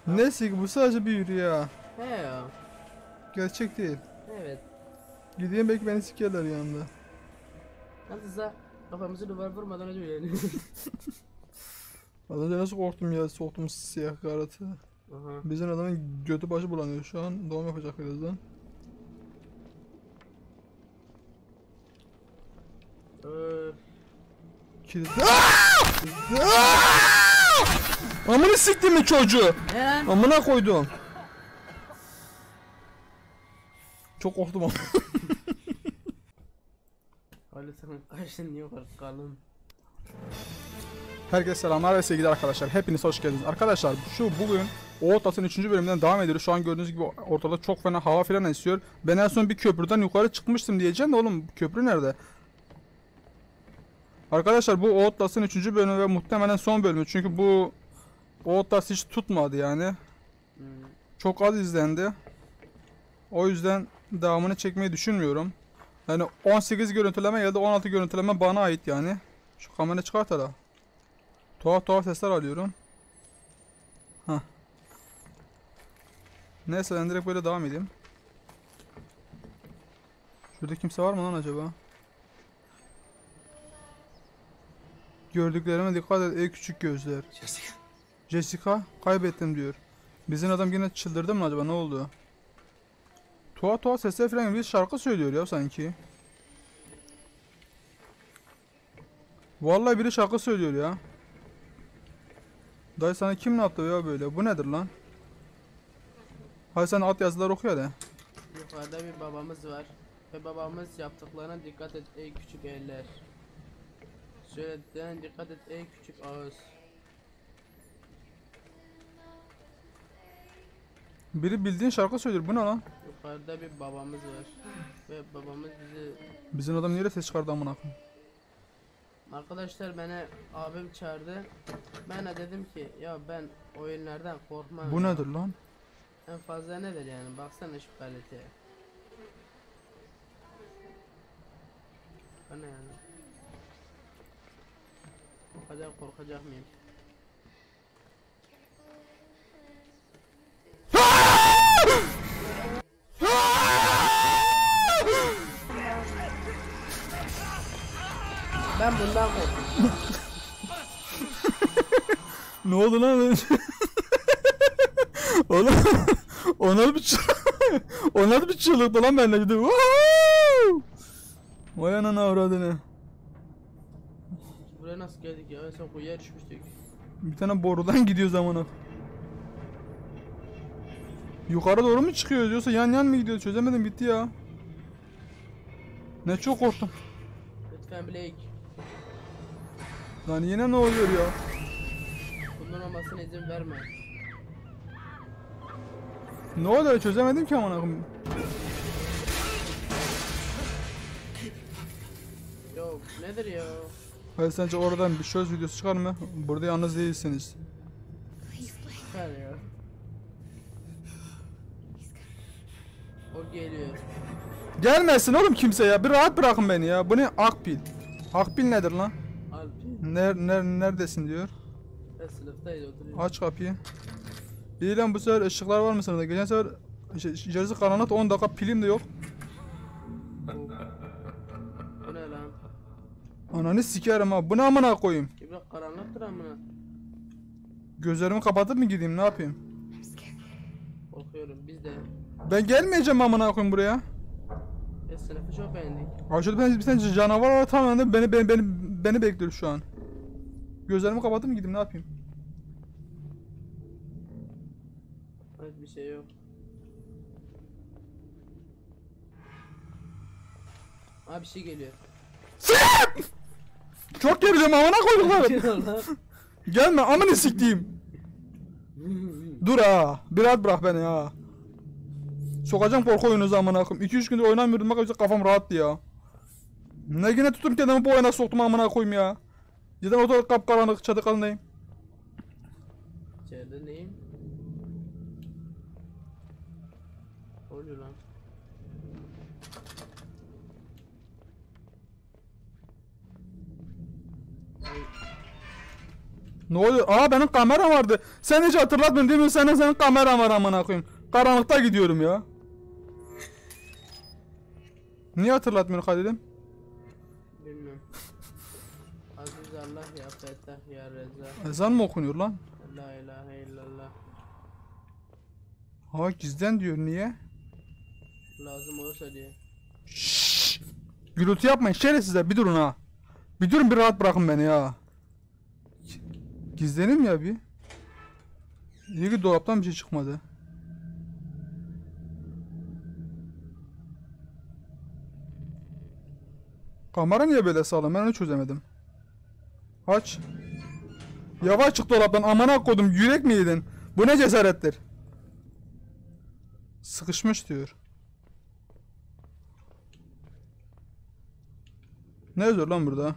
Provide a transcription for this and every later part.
Neyse ki bu sadece bir rüya. He ya. Gerçek değil. Evet. Gideyim belki beni sikerler yanında. Nasılsa kafamızı duvar vurmadan önce yani. Az önce nasıl korktum ya, soktum siyah karatı. Aha. Bizim adamın götü başı bulanıyor şu an. Doğum yapacak birazdan. Kilit. Amına siktim mi çocuğu? Amına koydum. Çok korktum ama. Öyle sen kaçtın niye kalın? Herkese selamlar ve sevgili arkadaşlar. Hepiniz hoş geldiniz. Arkadaşlar bugün Outlast'ın 3. bölümünden devam ediyoruz. Şu an gördüğünüz gibi ortada çok fena hava filan esiyor. Ben en son bir köprüden yukarı çıkmıştım diyeceğim de oğlum köprü nerede? Arkadaşlar bu Outlast'ın 3. bölümü ve muhtemelen son bölümü. Çünkü bu Outlast hiç tutmadı yani. Çok az izlendi. O yüzden devamını çekmeyi düşünmüyorum. Yani 18 görüntüleme geldi, 16 görüntüleme bana ait yani. Şu kamerayı çıkart hala. Tuhaf tuhaf sesler alıyorum. Hah. Neyse ben direkt böyle devam edeyim. Şurada kimse var mı lan acaba? Gördüklerime dikkat et ey küçük gözler. Jessica. Jessica kaybettim diyor. Bizim adam yine çıldırdı mı acaba, ne oldu? Tuhaf tuhaf sesler falan, bir şarkı söylüyor ya sanki. Vallahi biri şarkı söylüyor ya. Dayı sana kim ne yaptı ya böyle? Bu nedir lan? Hadi sen alt yazılar oku ya de. Yukarıda bir babamız var. Ve babamız yaptıklarına dikkat et ey küçük eller. Söylediğine dikkat et ey küçük ağız. Biri bildiğin şarkı söylüyor. Bu ne lan? Yukarıda bir babamız var. Ve babamız bizi... Bizim adam niye ses çıkardı amına koyayım? Arkadaşlar beni abim çağırdı. Ben de dedim ki ya ben oyunlardan korkmam. Bu ya. nedir lan? En fazla nedir yani, baksana şu kaliteye. Bu ne yani? O kadar korkacak mıyım? Ben bundan korktum. Ne oldu lan? Oğlum onlar bir çığlıktı lan bende gidiyor. Vay anana avradını. Buraya nasıl geldik ya? En son kuyuya düşmüştük. Bir tane borudan gidiyor zamana. Yukarı doğru mu çıkıyoruz yoksa yan yan mı gidiyoruz? Çözemedim, bitti ya. Ne çok korktum. Lütfen Blake. Lan yine ne oluyor ya? Bundan olmasına izin verme. Ne oluyor, çözemedim ki amına koyayım. Yo nedir ya? Hayır, sence oradan bir söz videosu çıkar mı? Burada yalnız değilsiniz. Çıkar ya. O geliyor. Gelmesin oğlum kimse ya. Bir rahat bırakın beni ya. Bu ne? Akbil. Akbil nedir lan? Alpi. Neredesin diyor. Ben sınıftaydı oturuyor. Aç kapıyı. İyi lan, bu sefer ışıklar var mı sınıfta? Geçen sefer içerisi karanlık, 10 dakika pilim de yok. Bu ne lan? Ananı sikerim ha. Bu ne amına koyayım? İbrahim karanlıktır amına. Gözlerimi kapatıp mı gideyim, ne yapayım? Korkuyorum biz de. Ben gelmeyeceğim amına koyayım buraya. Sınıfı çok beğendik. Abi şurada bir tane canavar var, tamamen beni bekliyor şu an. Gözlerimi kapatıp mı gideyim, ne yapayım? Evet, bir şey yok. Abi bir şey geliyor. Çok geriliyorum amına koydum lan. Lan. Gelme amına siktiğim. Dur ha. Bir rahat bırak beni ya. Sokacağım korku oyunu amına koyayım. 2-3 gündür oynamıyordum, bak kafam rahattı ya. Ne yine tutup kendimi bu oyuna soktum amına koyayım ya. Cidden ortalık kapkaranlık, çatı kalındayım. İçeride neyim? Ne oluyor lan? Ay. Ne oluyor? Aa benim kamera vardı. Sen hiç hatırlatmıyorsun değil mi? Senin kameran var amına koyayım. Karanlıkta gidiyorum ya. Niye hatırlatmıyorsun Halil'im? Bilmiyorum. Aziz Allah ya Fettah ya Reza. Ezan mı okunuyor lan? La ilahe illallah. Ha gizlen diyor, niye? Lazım olursa diye. Şşş! Gürültü yapmayın şerefsizler, bir durun ha. Bir durun, bir rahat bırakın beni ya. Gizlenim ya bir. İyi ki dolaptan bir şey çıkmadı. Kamera niye böyle sağlam, ben onu çözemedim. Aç. Yavaş çık dolaptan, amına koydum, yürek mi yedin? Bu ne cesarettir? Sıkışmış diyor. Ne yazıyor lan burada?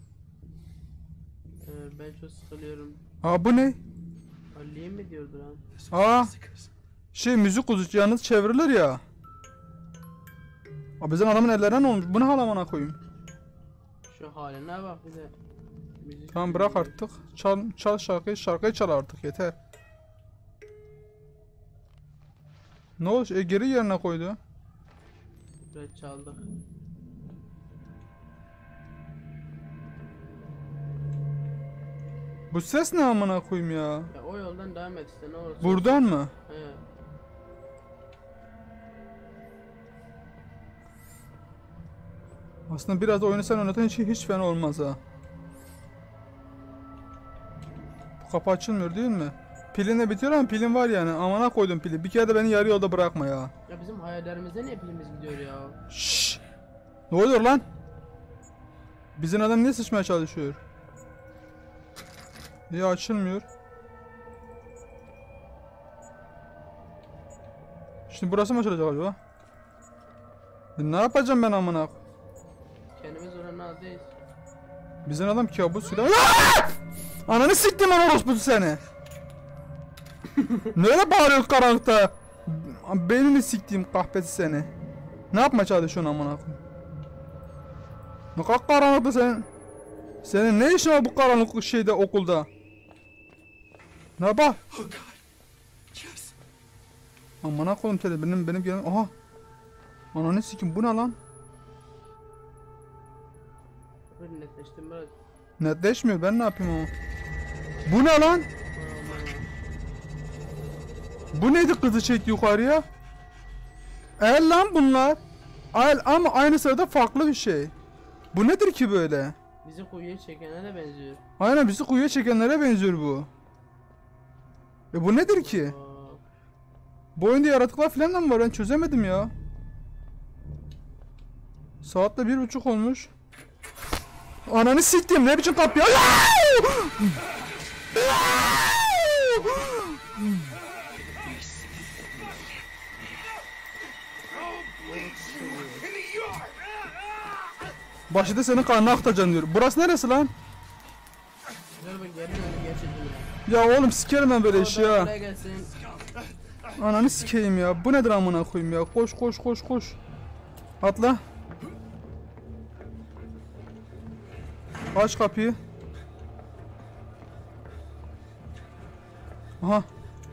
Ben çok sıkılıyorum. Aa bu ne? Ali'ye mi diyordu lan? Aa şey, müzik kuzucu yalnız çevrilir ya. Aa bizim adamın ellerine ne olmuş? Bu ne hal amına koyayım? Şu haline bak bir de. Müzik Tamam bırak dinliyor. artık. Çal şarkıyı çal artık, yeter. Ne olmuş? Geri yerine koydu. Biraz çaldık. Bu ses ne amına koyayım ya? Ya o yoldan devam et işte ne olursa. Buradan mı? He. Aslında biraz da oyunu sen oynatan hiç fena olmaz ha. Bu kapı açılmıyor değil mi? Pilin de bitiyor ama pilin var yani. Amına koydum pili. Bir kere de beni yarı yolda bırakma ya. Ya bizim hayallerimizde niye pilimiz gidiyor ya? Şşş! Ne oluyor lan? Bizim adam niye sıçmaya çalışıyor? Niye açılmıyor? Şimdi burası mı açılacak acaba? Ne yapacağım ben amına? Kendimiz oranın ağzıyız. Bizim adam kabusuyla... Ananı siktim lan orospu seni. Ne öyle bağırıyor karanlıkta? Beynini siktiğim kahpesi seni. Ne yapmaya çalışıyorsun amına koyayım? Ne kadar karanlıkta senin. Senin ne işin var bu karanlık şeyde, okulda? Ne bak? Amına koyayım tele, benim gelin. Aha. Ananı sikim, bu ne lan? Bir netleştim biraz. Netleşmiyor, ben ne yapayım ama? Bu ne lan? Bu neydi kızı çekti yukarıya? El lan bunlar. El ama aynı sırada farklı bir şey. Bu nedir ki böyle? Bizi kuyuya çekene de benziyor. Aynen bizi kuyuya çekenlere benziyor bu. Bu nedir ki? Aa, Bu oyunda yaratıklar falan da mı var? Ben çözemedim ya. Saat de 1:30 olmuş. Ananı siktim, ne biçim kapı ya? Başta senin karnına aktacaksın diyor. Burası neresi lan? Dur ben geri döndüm geçirdim ya. Ya oğlum sikerim ben böyle işi ya. Buraya gelsin. Ananı sikeyim ya. Bu nedir amına koyayım ya? Koş koş koş koş. Atla. Aç kapıyı. Aha.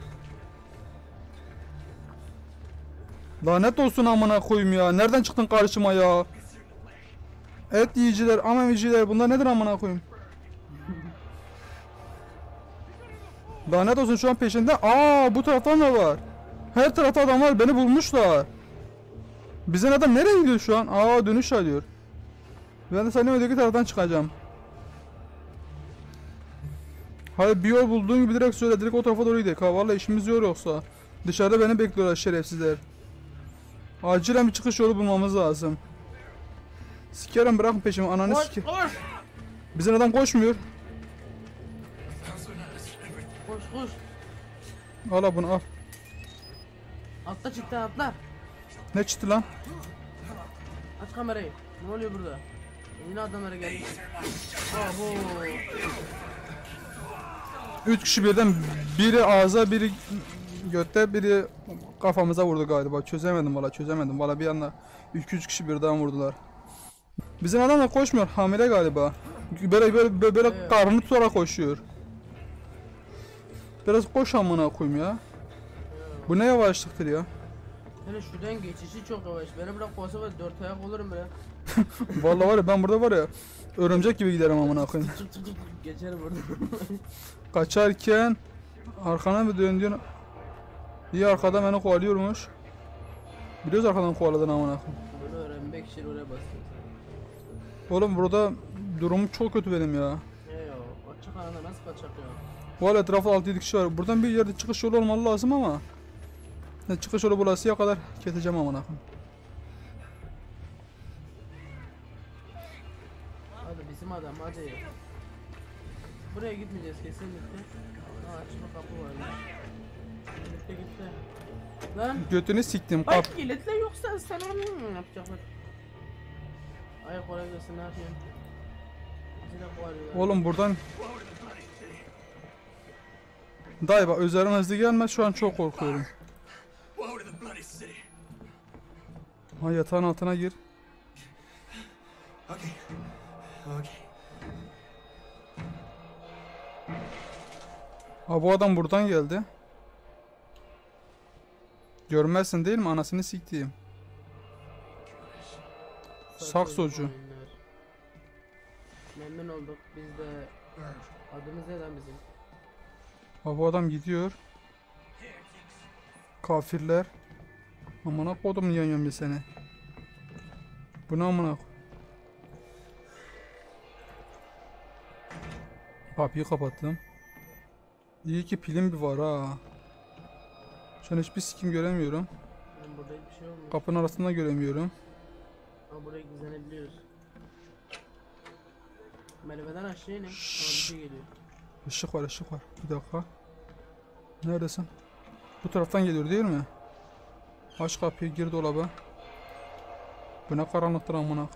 Lanet olsun amına koyayım ya. Nereden çıktın karşıma ya? Et yiyiciler, amemiciler, bunlar nedir amına koyayım? Lanet olsun, şu an peşinde. Aa, bu taraftan da var. Her tarafta adam var, beni bulmuşlar. Bizim adam nereye gidiyor şu an? Aa, dönüş alıyor. Ben de senin öteki taraftan çıkacağım. Hayır, bir yol bulduğun gibi direkt söyle, direkt o tarafa doğru gidelim. Ha vallahi işimiz yok yoksa. Dışarıda beni bekliyorlar şerefsizler. Acilen bir çıkış yolu bulmamız lazım. Sikerim, bırakın peşimi, ananı Koş sike. koş. Bizim adam koşmuyor. Koş koş. Al bunu al. Atla çıktı atla. Ne çıktı lan? Aç kamerayı. Ne oluyor burada? Yine adamlara geldi. Abo. 3 kişi birden, biri ağza, biri götte, biri kafamıza vurdu galiba. Çözemedim valla, çözemedim. Valla bir anda 2-3 kişi birden vurdular. Bizim adam da koşmuyor, hamile galiba. Böyle Evet. karnını tutarak koşuyor. Biraz koş amına koyayım ya. Bu ne yavaşlıktır ya. Hele şuradan geçişi çok yavaş. Beni bırak kovasa var 4 ayak olurum bre. Vallahi var ya, ben burada var ya örümcek gibi giderim amına koyayım. Çık çık çık geçerim burada. Kaçarken arkana bir döndüğün iyi, arkada beni kovalıyormuş. Biliyoruz arkadan kovaladın amına koyayım. Bunu öğrenmek için oraya bastım. Oğlum burada durumum çok kötü benim ya. He ya açık alanda nasıl kaçak ya? Valla etrafta 6-7 kişi var. Buradan bir yerde çıkış yolu olmalı lazım ama ne çıkış yolu bulasıya kadar keseceğim amına koyayım. Hadi bizim adam hadi. Buraya gitmeyeceğiz kesinlikle. Aa açık bir kapı var. Gitti gitti. Lan. Götünü siktim Ay kap. kilitle yoksa sen onu mu yapacaklar? Ay kolay gelsin ne yapayım? Bizi de kovalıyorlar. Oğlum buradan dayı bak, üzerime hızlı gelme, şu an çok korkuyorum. Ha, yatağın altına gir. Okay. Okay. Ha, bu adam buradan geldi. Görmezsin değil mi, anasını siktiğim. Saksocu. oyunlar. Memnun olduk. Biz de adımız ne lan bizim? Ha, bu adam gidiyor. Kafirler. Amına kodum yanıyorum ya seni. Bu ne amına ko- Kapıyı kapattım. İyi ki pilim bir var ha. Şu an hiçbir sikim göremiyorum. Ben burada hiçbir şey olmuyor. Kapının arasında göremiyorum. Ama buraya gizlenebiliyoruz. Merdivenden aşağı inin. Ama bir şey geliyor. Işık var, ışık var. Bir dakika. Neredesin? Bu taraftan geliyor değil mi? Aç kapıyı, gir dolaba. Bu ne karanlıktır amına.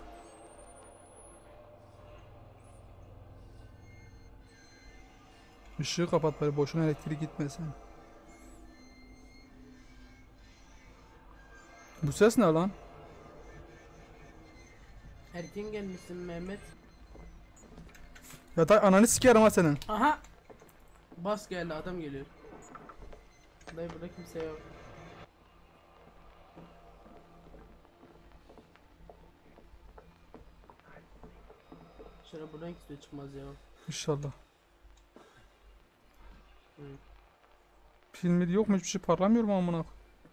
Işığı kapat bari, boşuna elektrik gitmesin. Bu ses ne lan? Erken gelmişsin Mehmet. Ya da ananı sikerim ha senin. Aha! Bas geldi adam geliyor. Dayı burada kimse yok. Şöyle buradan kimse çıkmaz ya. İnşallah. Hı. Filmi yok mu, hiçbir şey parlamıyor mu amına?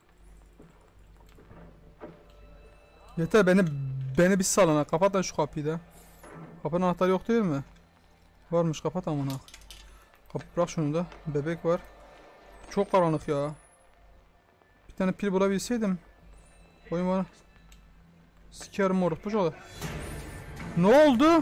Yeter, beni bir salana. Kapat lan şu kapıyı da. Kapının anahtarı yok değil mi? Varmış, kapat amına. Bırak şunu da. Bebek var. Çok karanlık ya. Bir tane pil bulabilseydim. Oyun bana. Sikerim moruk bu şöyle. Ne oldu?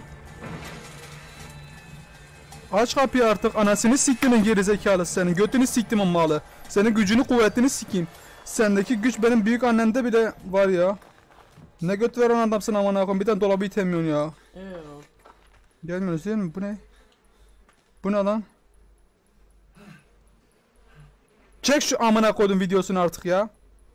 Aç kapıyı artık, anasını siktimin gerizekalısı senin. Götünü siktimin malı. Senin gücünü kuvvetini sikeyim. Sendeki güç benim büyük annemde bile var ya. Ne göt veren adamsın amına koyayım. Bir tane dolabı itemiyorsun ya. Gelmiyoruz değil mi? Bu ne? Bu ne lan? Çek şu amına koydum videosunu artık ya.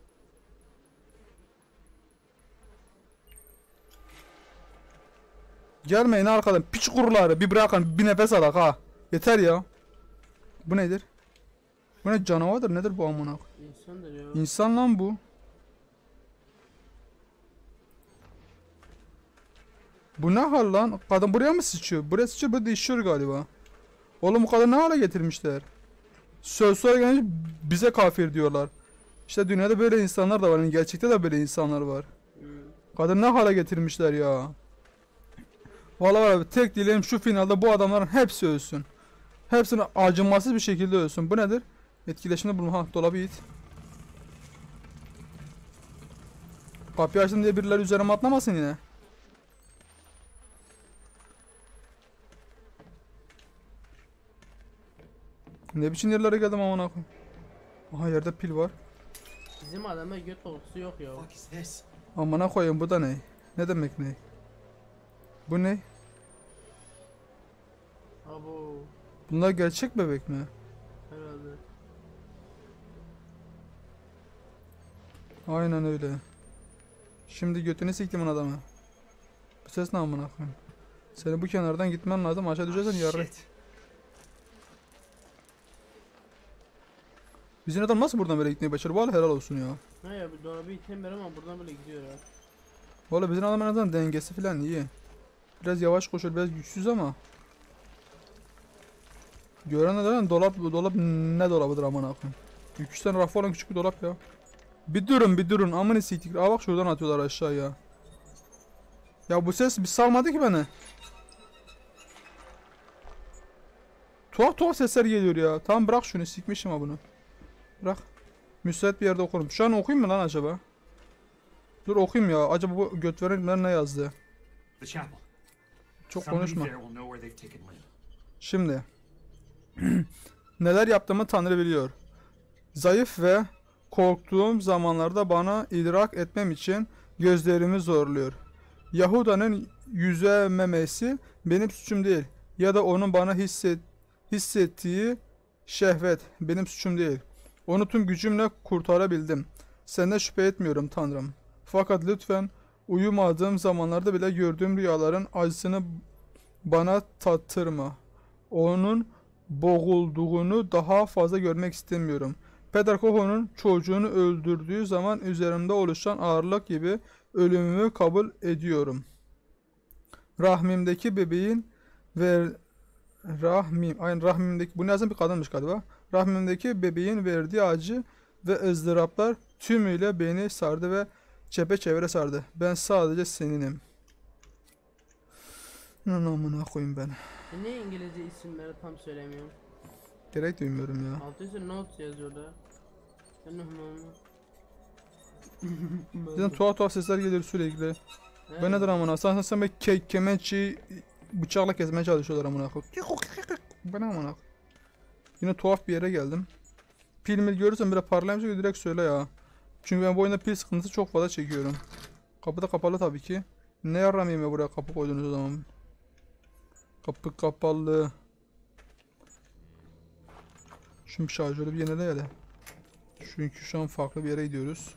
Gelmeyin arkadan piç kuruları, bir bırakın, bir nefes alak ha. Yeter ya. Bu nedir? Bu ne, canavardır nedir bu amına? İnsandır ya. İnsan lan bu. Bu ne hal lan? Kadın buraya mı sıçıyor? Buraya sıçıyor, böyle değişiyor galiba. Oğlum bu kadını ne hale getirmişler? Sözler gelince bize kafir diyorlar. İşte dünyada böyle insanlar da var. Yani gerçekte de böyle insanlar var. Kadın ne hale getirmişler ya. Vallahi var, tek dileğim şu finalde bu adamların hepsi ölsün. Hepsini acımasız bir şekilde ölsün. Bu nedir? Etkileşimde bulunma. Ha, dolabı it. Kapıyı açtım diye birileri üzerime atlamasın yine. Ne biçim yerlere geldim amına koyayım. Aha, yerde pil var. Bizim adamda göt korkusu yok ya. What is this? Amına koyayım, bu da ne? Ne demek ne? Bu ne? Abo Bunlar gerçek bebek mi? herhalde. Aynen öyle. Şimdi götünü siktimin adamı. Bu ses ne amına koyayım? Seni bu kenardan gitmen lazım, aşağı düşersen yarı. Shit. Biz yine nasıl buradan böyle gitmeyi başarı? Vallahi helal olsun ya. Ne ya bir dolabı itemiyorum ama buradan böyle gidiyor ya. Vallahi bizim adam en azından dengesi falan iyi. Biraz yavaş koşuyor, biraz güçsüz ama. Gören de dolap ne dolabıdır aman akım. 2-3 tane rafı olan küçük bir dolap ya. Bir durun amını siktir. Aa bak şuradan atıyorlar aşağıya. Ya bu ses bir salmadı ki beni. Tuhaf tuhaf sesler geliyor ya. Tamam bırak şunu, sikmişim ha bunu. Bırak. Müsait bir yerde okurum. Şu an okuyayım mı lan acaba? Dur okuyayım ya. Acaba bu götverenler ne yazdı? The chapel. Çok Somebody konuşma. there will know where they've taken Lynn. Şimdi. Neler yaptığımı Tanrı biliyor. Zayıf ve korktuğum zamanlarda bana idrak etmem için gözlerimi zorluyor. Yahuda'nın yüzememesi benim suçum değil. Ya da onun bana hissettiği şehvet benim suçum değil. Onu tüm gücümle kurtarabildim. Senden şüphe etmiyorum Tanrım. Fakat lütfen uyumadığım zamanlarda bile gördüğüm rüyaların acısını bana tattırma. Onun boğulduğunu daha fazla görmek istemiyorum. Peder Koho'nun çocuğunu öldürdüğü zaman üzerimde oluşan ağırlık gibi ölümümü kabul ediyorum. Rahmimdeki bebeğin ve rahmimdeki, bunu yazan bir kadınmış galiba. Rahmimdeki bebeğin verdiği acı ve ızdıraplar tümüyle beni sardı ve çepeçevre sardı. Ben sadece seninim. Namına koyayım ben. Ne İngilizce isimleri tam söylemiyorum. Gerek duymuyorum ya. Altı üstü notes yazıyor da. Ben Bizden tuhaf tuhaf sesler geliyor sürekli. Ben nedir amına? Sen bir kemençeyi bıçakla kesmeye çalışıyorlar amına koyayım. Ben amına koyayım. Yine tuhaf bir yere geldim. Pil mil görürsem biraz parlayamayacak direkt söyle ya. Çünkü ben bu oyunda pil sıkıntısı çok fazla çekiyorum. Kapı da kapalı tabii ki. Ne yaramayayım ya buraya kapı koydunuz o zaman. Kapı kapalı. Şimdi şarjörü bir yenile hele. Çünkü şu an farklı bir yere gidiyoruz.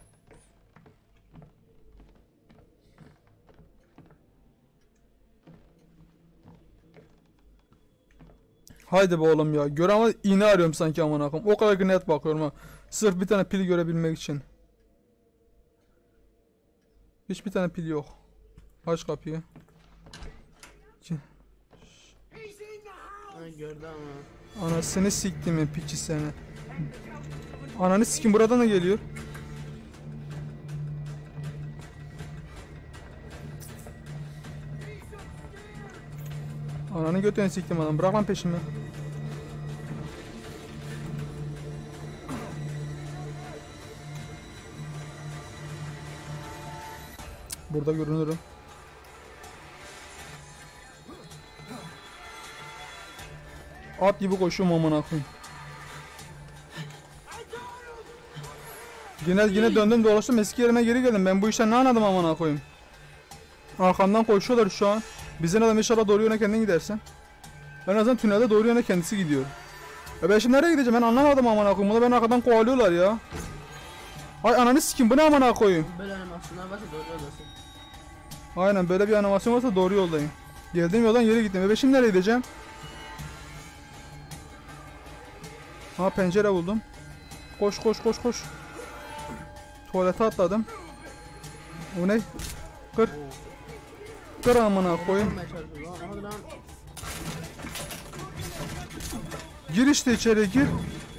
Haydi be oğlum ya. Göre ama iğne arıyorum sanki aman akım. O kadar net bakıyorum ha. Sırf bir tane pil görebilmek için. Hiçbir tane pil yok. Aç kapıyı. Ha, gördü ama. Anasını siktimin piçi seni. Ananı sikim buradan da geliyor. Ananı götüne siktim adam. Bırak lan peşimi. Burada görünürüm. At gibi koşuyorum amına koyayım. Yine döndüm dolaştım eski yerime geri geldim. Ben bu işten ne anladım amına koyayım. Arkamdan koşuyorlar şu an. Bizden adam inşallah doğru yöne kendin gidersin. En azından tünelde doğru yöne kendisi gidiyor. Ben şimdi nereye gideceğim ben anlamadım amına koyayım. Bunu beni arkadan kovalıyorlar ya. Ay ananı sikim bu ne amına koyayım. Böyle animasyonlar varsa doğru yoldasın. Aynen böyle bir animasyon varsa doğru yoldayım. Geldiğim yoldan geri gittim. Ben şimdi nereye gideceğim? Ha pencere buldum. Koş koş koş koş. Tuvalete atladım. O ne? Kır. Kır amına koyayım. Olmaya çalışıyor lan. Hadi lan. Gir işte içeri gir.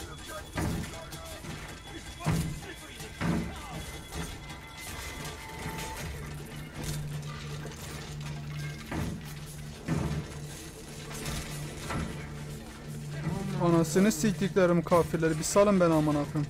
Anasını siktiklerim kafirleri bir salın ben amına koyayım.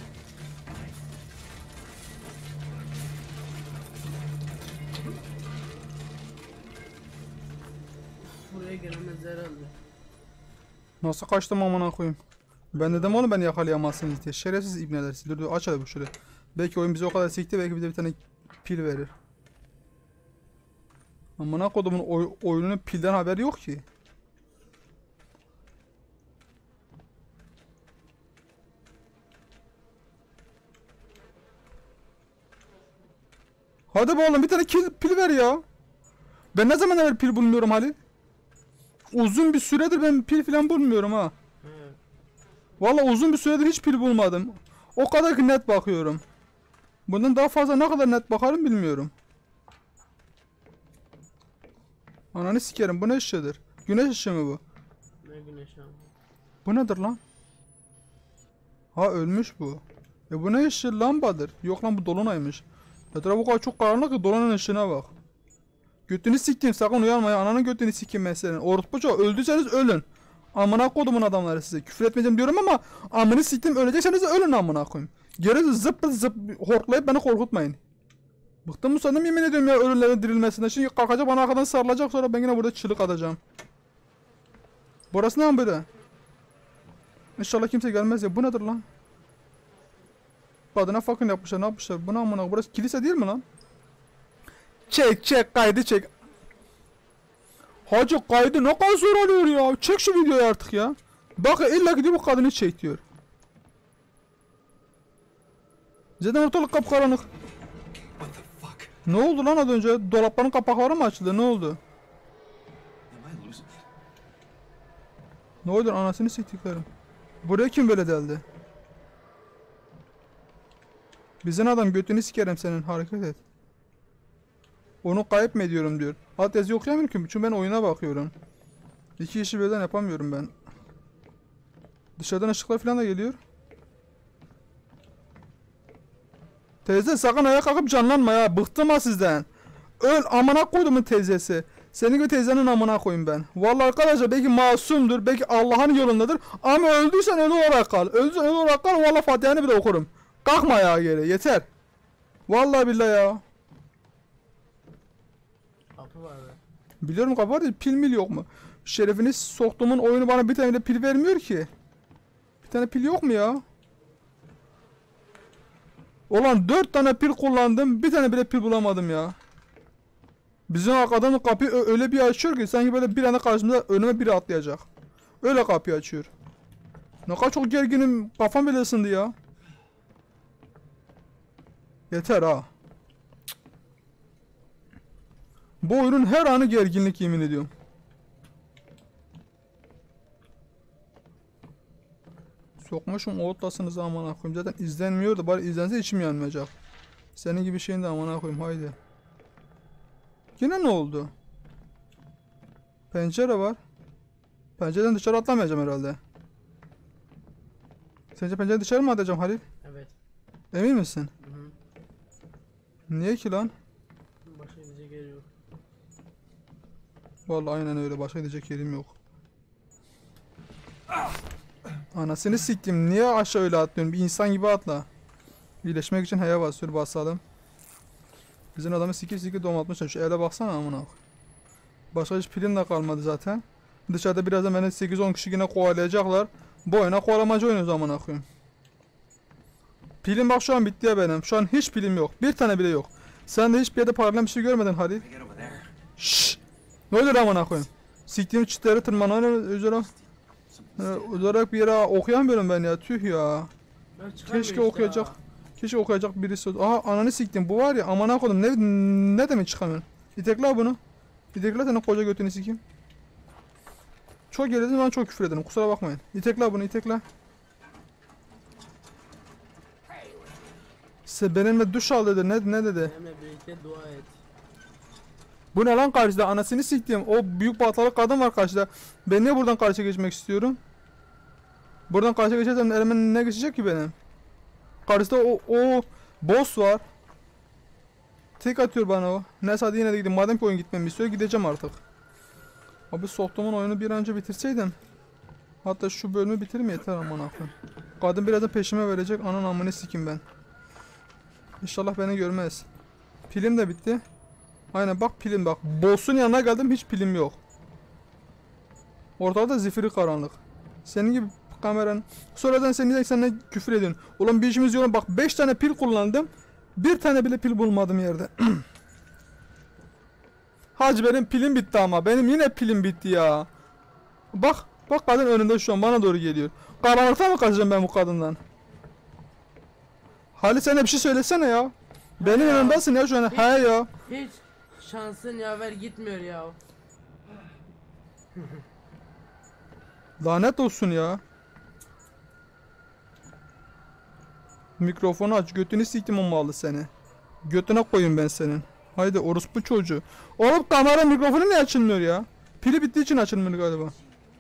Buraya gelemez herhalde. Nasıl kaçtım amına koyayım? Ben dedim oğlum beni yakalayamazsınız diye. Şerefsiz ibneler. Dur aç hadi bu şöyle. Belki oyun bizi o kadar sikti belki bize bir tane pil verir. Amına kodumun oyunun pilden haberi yok ki. Hadi be oğlum bir tane pil ver ya. Ben ne zaman evvel pil bulmuyorum Halil? Uzun bir süredir ben pil falan bulmuyorum ha. Evet. Vallahi uzun bir süredir hiç pil bulmadım. O kadar ki net bakıyorum. Bundan daha fazla ne kadar net bakarım bilmiyorum. Ananı sikerim, bu ne ışığıdır? Güneş ışığı mı bu? Ne güneş abi. Bu nedir lan? Ha ölmüş bu. Bu ne ışığı, lambadır. Yok lan bu dolunaymış. Etrafı bu kadar çok karanlık ki dolunayın ışığına bak. Götünü sikeyim, sakın uyanma ya. Ananın götünü sikeyim ben senin. Orospuca, öldüyseniz ölün. Amına kodumun adamları size. Küfür etmeyeceğim diyorum ama amını siktim, ölecekseniz ölün amına koyayım. Geri zıp zıp hortlayıp beni korkutmayın. Bıktım bu sandım, yemin ediyorum ya, ölülerin dirilmesinden. Şimdi kalkacak bana arkadan sarılacak, sonra ben yine burada çığlık atacağım. Burası ne böyle? İnşallah kimse gelmez ya. Bu nedir lan? Kadına fucking yapmışlar, ne yapmışlar? Bu ne amına? Burası kilise değil mi lan? Çek kaydı çek. Hacı kaydı ne kadar zor oluyor ya. Çek şu videoyu artık ya. Bak illa gidiyor bu kadını çek diyor. Zaten ortalık kapkaranlık. What the fuck? Ne oldu lan az önce? Dolapların kapakları mı açıldı? Ne oldu? Am I losing it? Ne oldu anasını siktiklerim. Buraya kim böyle deldi? Bizim adam götünü sikerim senin, hareket et. Onu kayıp mı ediyorum diyor. Alt yazı okuyamıyorum ki çünkü ben oyuna bakıyorum. İki işi birden yapamıyorum ben. Dışarıdan ışıklar falan da geliyor. Teyze sakın ayağa kalkıp canlanma ya, bıktım ha sizden. Öl amına koydumun teyzesi. Senin gibi teyzenin amına koyayım ben. Vallahi arkadaşlar belki masumdur, belki Allah'ın yolundadır ama öldüysen ölü olarak kal. Öldüysen ölü olarak kal, vallahi Fatiha'nı bile okurum. Kalkma ya geri, yeter. Vallahi billahi ya. Kapı var be. Biliyorum kapı var da pil mil yok mu? Şerefini soktuğumun oyunu bana bir tane de pil vermiyor ki. Bir tane pil yok mu ya? Ulan 4 tane pil kullandım, bir tane bile pil bulamadım ya. Bizim arkadan kapıyı öyle bir açıyor ki sanki böyle bir anda karşımda önüme biri atlayacak. Öyle kapıyı açıyor. Ne kadar çok gerginim, kafam bile ısındı ya. Yeter ha. Bu oyunun her anı gerginlik, yemin ediyorum. Sokmuşum ortasınızı amına koyayım. Zaten izlenmiyor da bari izlense içim yanmayacak. Senin gibi şeyin de amına koyayım, haydi. Yine ne oldu? Pencere var. Pencereden dışarı atlamayacağım herhalde. Sence pencereden dışarı mı atacağım Halil? Evet. Emin misin? Hı. Niye ki lan? Başka gidecek yer yok. Vallahi aynen öyle, başka gidecek yerim yok. Anasını siktim, niye aşağı öyle atlıyorum? Bir insan gibi atla. İyileşmek için haya basıyor, basalım. Bizim adamı sikir dom atmışlar. Şu ele baksana amına. Başka hiç pilim de kalmadı zaten. Dışarıda birazdan beni 8-10 kişi yine kovalayacaklar. Bu oyuna kovalamacı oynuyoruz amına koyayım. Pilim bak şu an bitti ya benim. Şu an hiç pilim yok. Bir tane bile yok. Sen de hiçbir yerde parlayan bir şey görmedin Halil. I get over there. Şşş. Ne oluyor amına koyayım? Siktiğim çitleri tırmanıyor üzere. Olarak bir yere okuyamıyorum ben ya. Tüh ya. Ben çıkamıyorum Keşke işte okuyacak. ha. Keşke okuyacak birisi oldu. Aha ananı siktim. Bu var ya amına koydum. Ne demek çıkamıyorum? İtekle bunu. İtekle senin koca götünü sikeyim. Çok geridim, ben çok küfür ederim. Kusura bakmayın. İtekle bunu, itekle. Size benimle duş al dedi. Ne dedi? Benimle birlikte dua et. Bu ne lan karşıda? Anasını siktim. O büyük baltalı kadın var karşıda. Ben niye buradan karşıya geçmek istiyorum? Buradan karşıya geçersem elime ne geçecek ki benim? Karşıda o boss var. Tek atıyor bana o. Neyse hadi yine de gideyim. Madem ki oyun gitmemi istiyor, gideceğim artık. Abi soktuğumun oyunu bir an önce bitirseydim. Hatta şu bölümü bitireyim yeter aman akım. Kadın birazdan peşime verecek. Anan amını sikim ben. İnşallah beni görmez. Pilim de bitti. Aynen bak pilim bak. Boss'un yanına geldim, hiç pilim yok. Ortada zifiri karanlık. Senin gibi kameran. Sonradan seninle küfür ediyorsun. Ulan bir işimiz yok. Bak 5 tane pil kullandım. Bir tane bile pil bulmadım yerde. Hacı benim pilim bitti ama. Benim yine pilim bitti ya. Bak. Bak kadın önünde şu an bana doğru geliyor. Karanlıkta mı kaçacağım ben bu kadından? Halit sen de bir şey söylesene ya. Benim ya. yanımdasın ya şu an. He ya. Hiç şansın yaver gitmiyor ya. Lanet olsun ya. Mikrofonu aç. Götünü siktim o malı seni. Götüne koyun ben senin. Haydi orospu çocuğu. Oğlum kamera mikrofonu niye açılmıyor ya? Pili bittiği için açılmıyor galiba.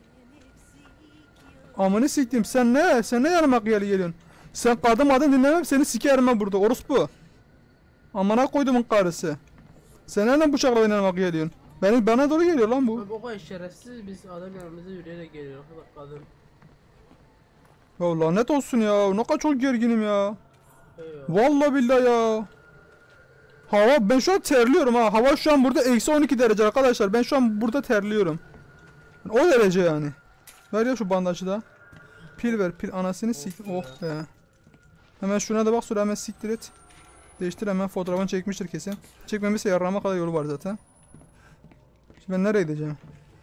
Amını siktim sen ne? Sen ne yanıma geliyorsun? Sen kadın dinlemem seni sikerim ben burada orospu. Amına koydumun karısı. Sen nereden bıçakla oynamaya geliyorsun? Bana doğru geliyor lan bu. Abi o kadar şerefsiz biz adam yanımıza yürüyerek geliyor. Bak kadın. Ya lanet olsun ya. Ne kadar çok gerginim ya. Eyvallah. Vallahi billahi ya. Hava ben şu an terliyorum ha. Hava şu an burada eksi 12 derece arkadaşlar. Ben şu an burada terliyorum. O derece yani. Ver ya şu bandajı da. Pil ver pil anasını siktir. Oh be. Hemen şuna da bak sonra hemen siktir et. Değiştir hemen fotoğrafını çekmiştir kesin. Çekmemişse yarrama kadar yolu var zaten. Şimdi ben nereye gideceğim?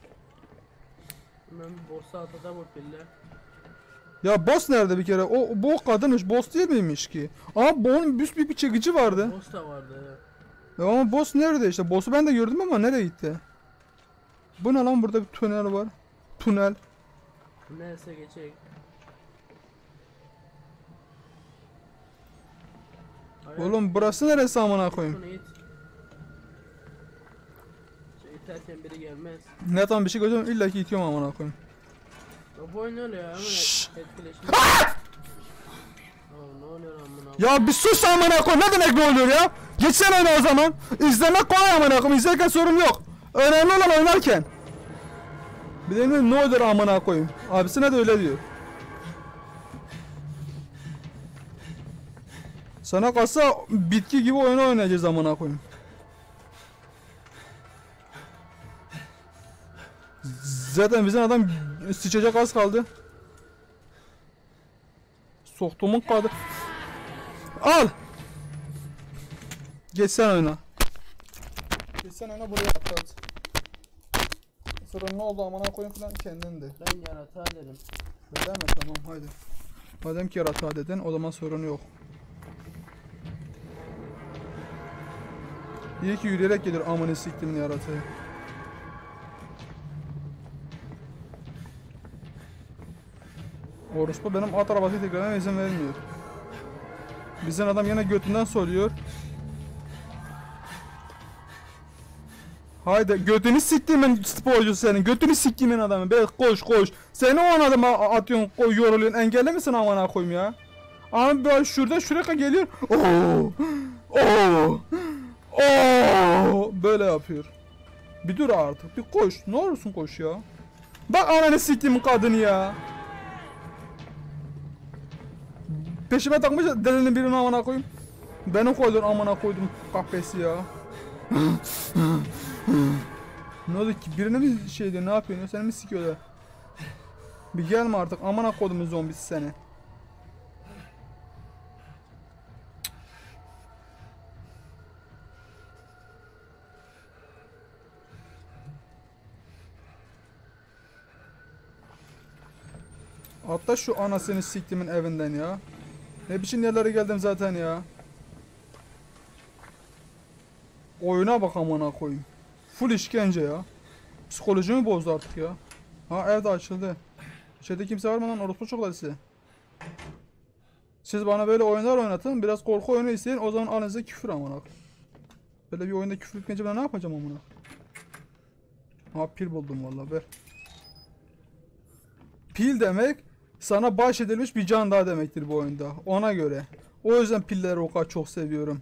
Ben borsa atada bu pille. Ya boss nerede bir kere? Bu kadınmış. Boss değil miymiş ki? Ama onun büyük bir çekici vardı. Boss da vardı. Ya ama boss nerede işte? Boss'u ben de gördüm ama nereye gitti? Bu ne lan burada bir tünel var. Tünel. Neyse geçecek. Oğlum burası neresi amına koyayım? Şunu it. Şu iterken biri gelmez. Ne tam bir şey görüyorum illa ki itiyorum amına koyayım. Ya bu oyun öyle ya hemen etkileşim. Ne oluyor amına? Ya bir sus amına koyayım. Ne demek ne oluyor ya? Geçsene öyle o zaman. İzlemek kolay amına koyayım. İzlerken sorun yok. Önemli olan oynarken. Bir de ne olur amına koyayım. Abisine de öyle diyor. Sana kalsa bitki gibi oyunu oynayacağız amına koyayım. Zaten bizim adam sıçacak az kaldı. Soktuğumun kadı. Al. Geçsen oyna. Geçsen oyna buraya atlat. Sonra ne oldu amına koyayım falan kendin de. Ben yaratağı derim. Öyle mi? Tamam haydi. Madem ki yaratağı dedin o zaman sorun yok. İyi ki yürüyerek gelir amını siktimin yaratığı. Orospu benim at arabası tekrarına izin vermiyor. Bizden adam yine götünden soruyor. Haydi götünü siktimin sporcu senin. Götünü siktimin adamı. Be koş koş. Seni o adama atıyorsun, yoruluyorsun. Engelle misin amına koyayım ya? Ama böyle şuraya geliyor. Oo! Oo! Oo! Böyle yapıyor. Bir dur artık. Bir koş. Ne olursun koş ya. Bak ananı siktimin kadını ya. Peşime takmış delinin birini amına koyayım. Beni koydun amına koydum kahpesi ya. Ne oldu ki birine mi şey diyor ne yapıyorsun seni mi sikiyorlar? Bir gelme artık amına kodumun zombisi seni. Hatta şu anasını siktimin evinden ya. Ne biçim yerlere geldim zaten ya. Oyuna bak amına koyayım. Full işkence ya. Psikolojimi bozdu artık ya. Ha ev de açıldı. İçeride kimse var mı lan orospu çocukları? Siz bana böyle oyunlar oynatın. Biraz korku oyunu isteyin. O zaman alın size küfür amına koyayım. Böyle bir oyunda küfür etmeyince ben ne yapacağım amına? Ha pil buldum vallahi ver. Pil demek sana bahşedilmiş bir can daha demektir bu oyunda. Ona göre. O yüzden pilleri o kadar çok seviyorum.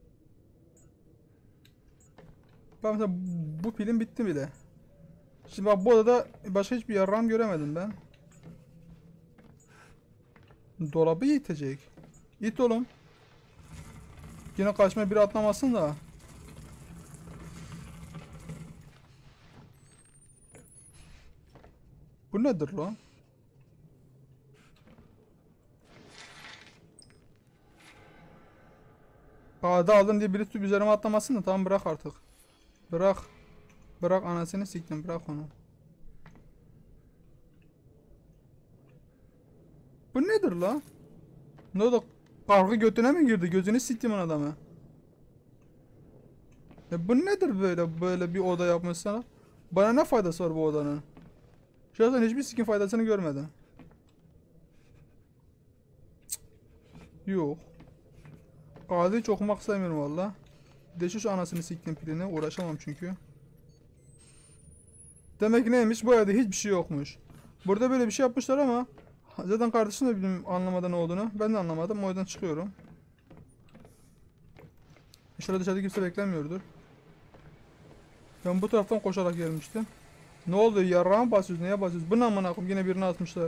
Ben mesela bu pilim bitti bile. Şimdi bak bu odada başka hiçbir yarram göremedim ben. Dolabı itecek. İt oğlum. Yine kaçmaya biri atlamasın da. Bu nedir lan? Kağıdı aldım diye biri tutup üzerime atlamasın da tamam bırak artık. Bırak. Bırak anasını siktim bırak onu. Bu nedir la? Ne oldu? Kargı götüne mi girdi? Gözünü siktimin adamı. Ya bu nedir böyle bir oda yapmış sana? Bana ne faydası var bu odanın? Şahsen hiçbir sikin faydasını görmedim. Yok. Kağıdı hiç okumak istemiyorum valla. Deşi şu anasını siktim pilini. Uğraşamam çünkü. Demek ki neymiş? Bu evde hiçbir şey yokmuş. Burada böyle bir şey yapmışlar ama zaten kardeşim de bilmiyorum anlamadan ne olduğunu. Ben de anlamadım. O yüzden çıkıyorum. İnşallah dışarıda kimse beklemiyordur. Ben bu taraftan koşarak gelmiştim. Ne oldu? Yarrağa mı basıyoruz? Neye basıyoruz? Bu ne amına koyayım? Yine birini atmışlar.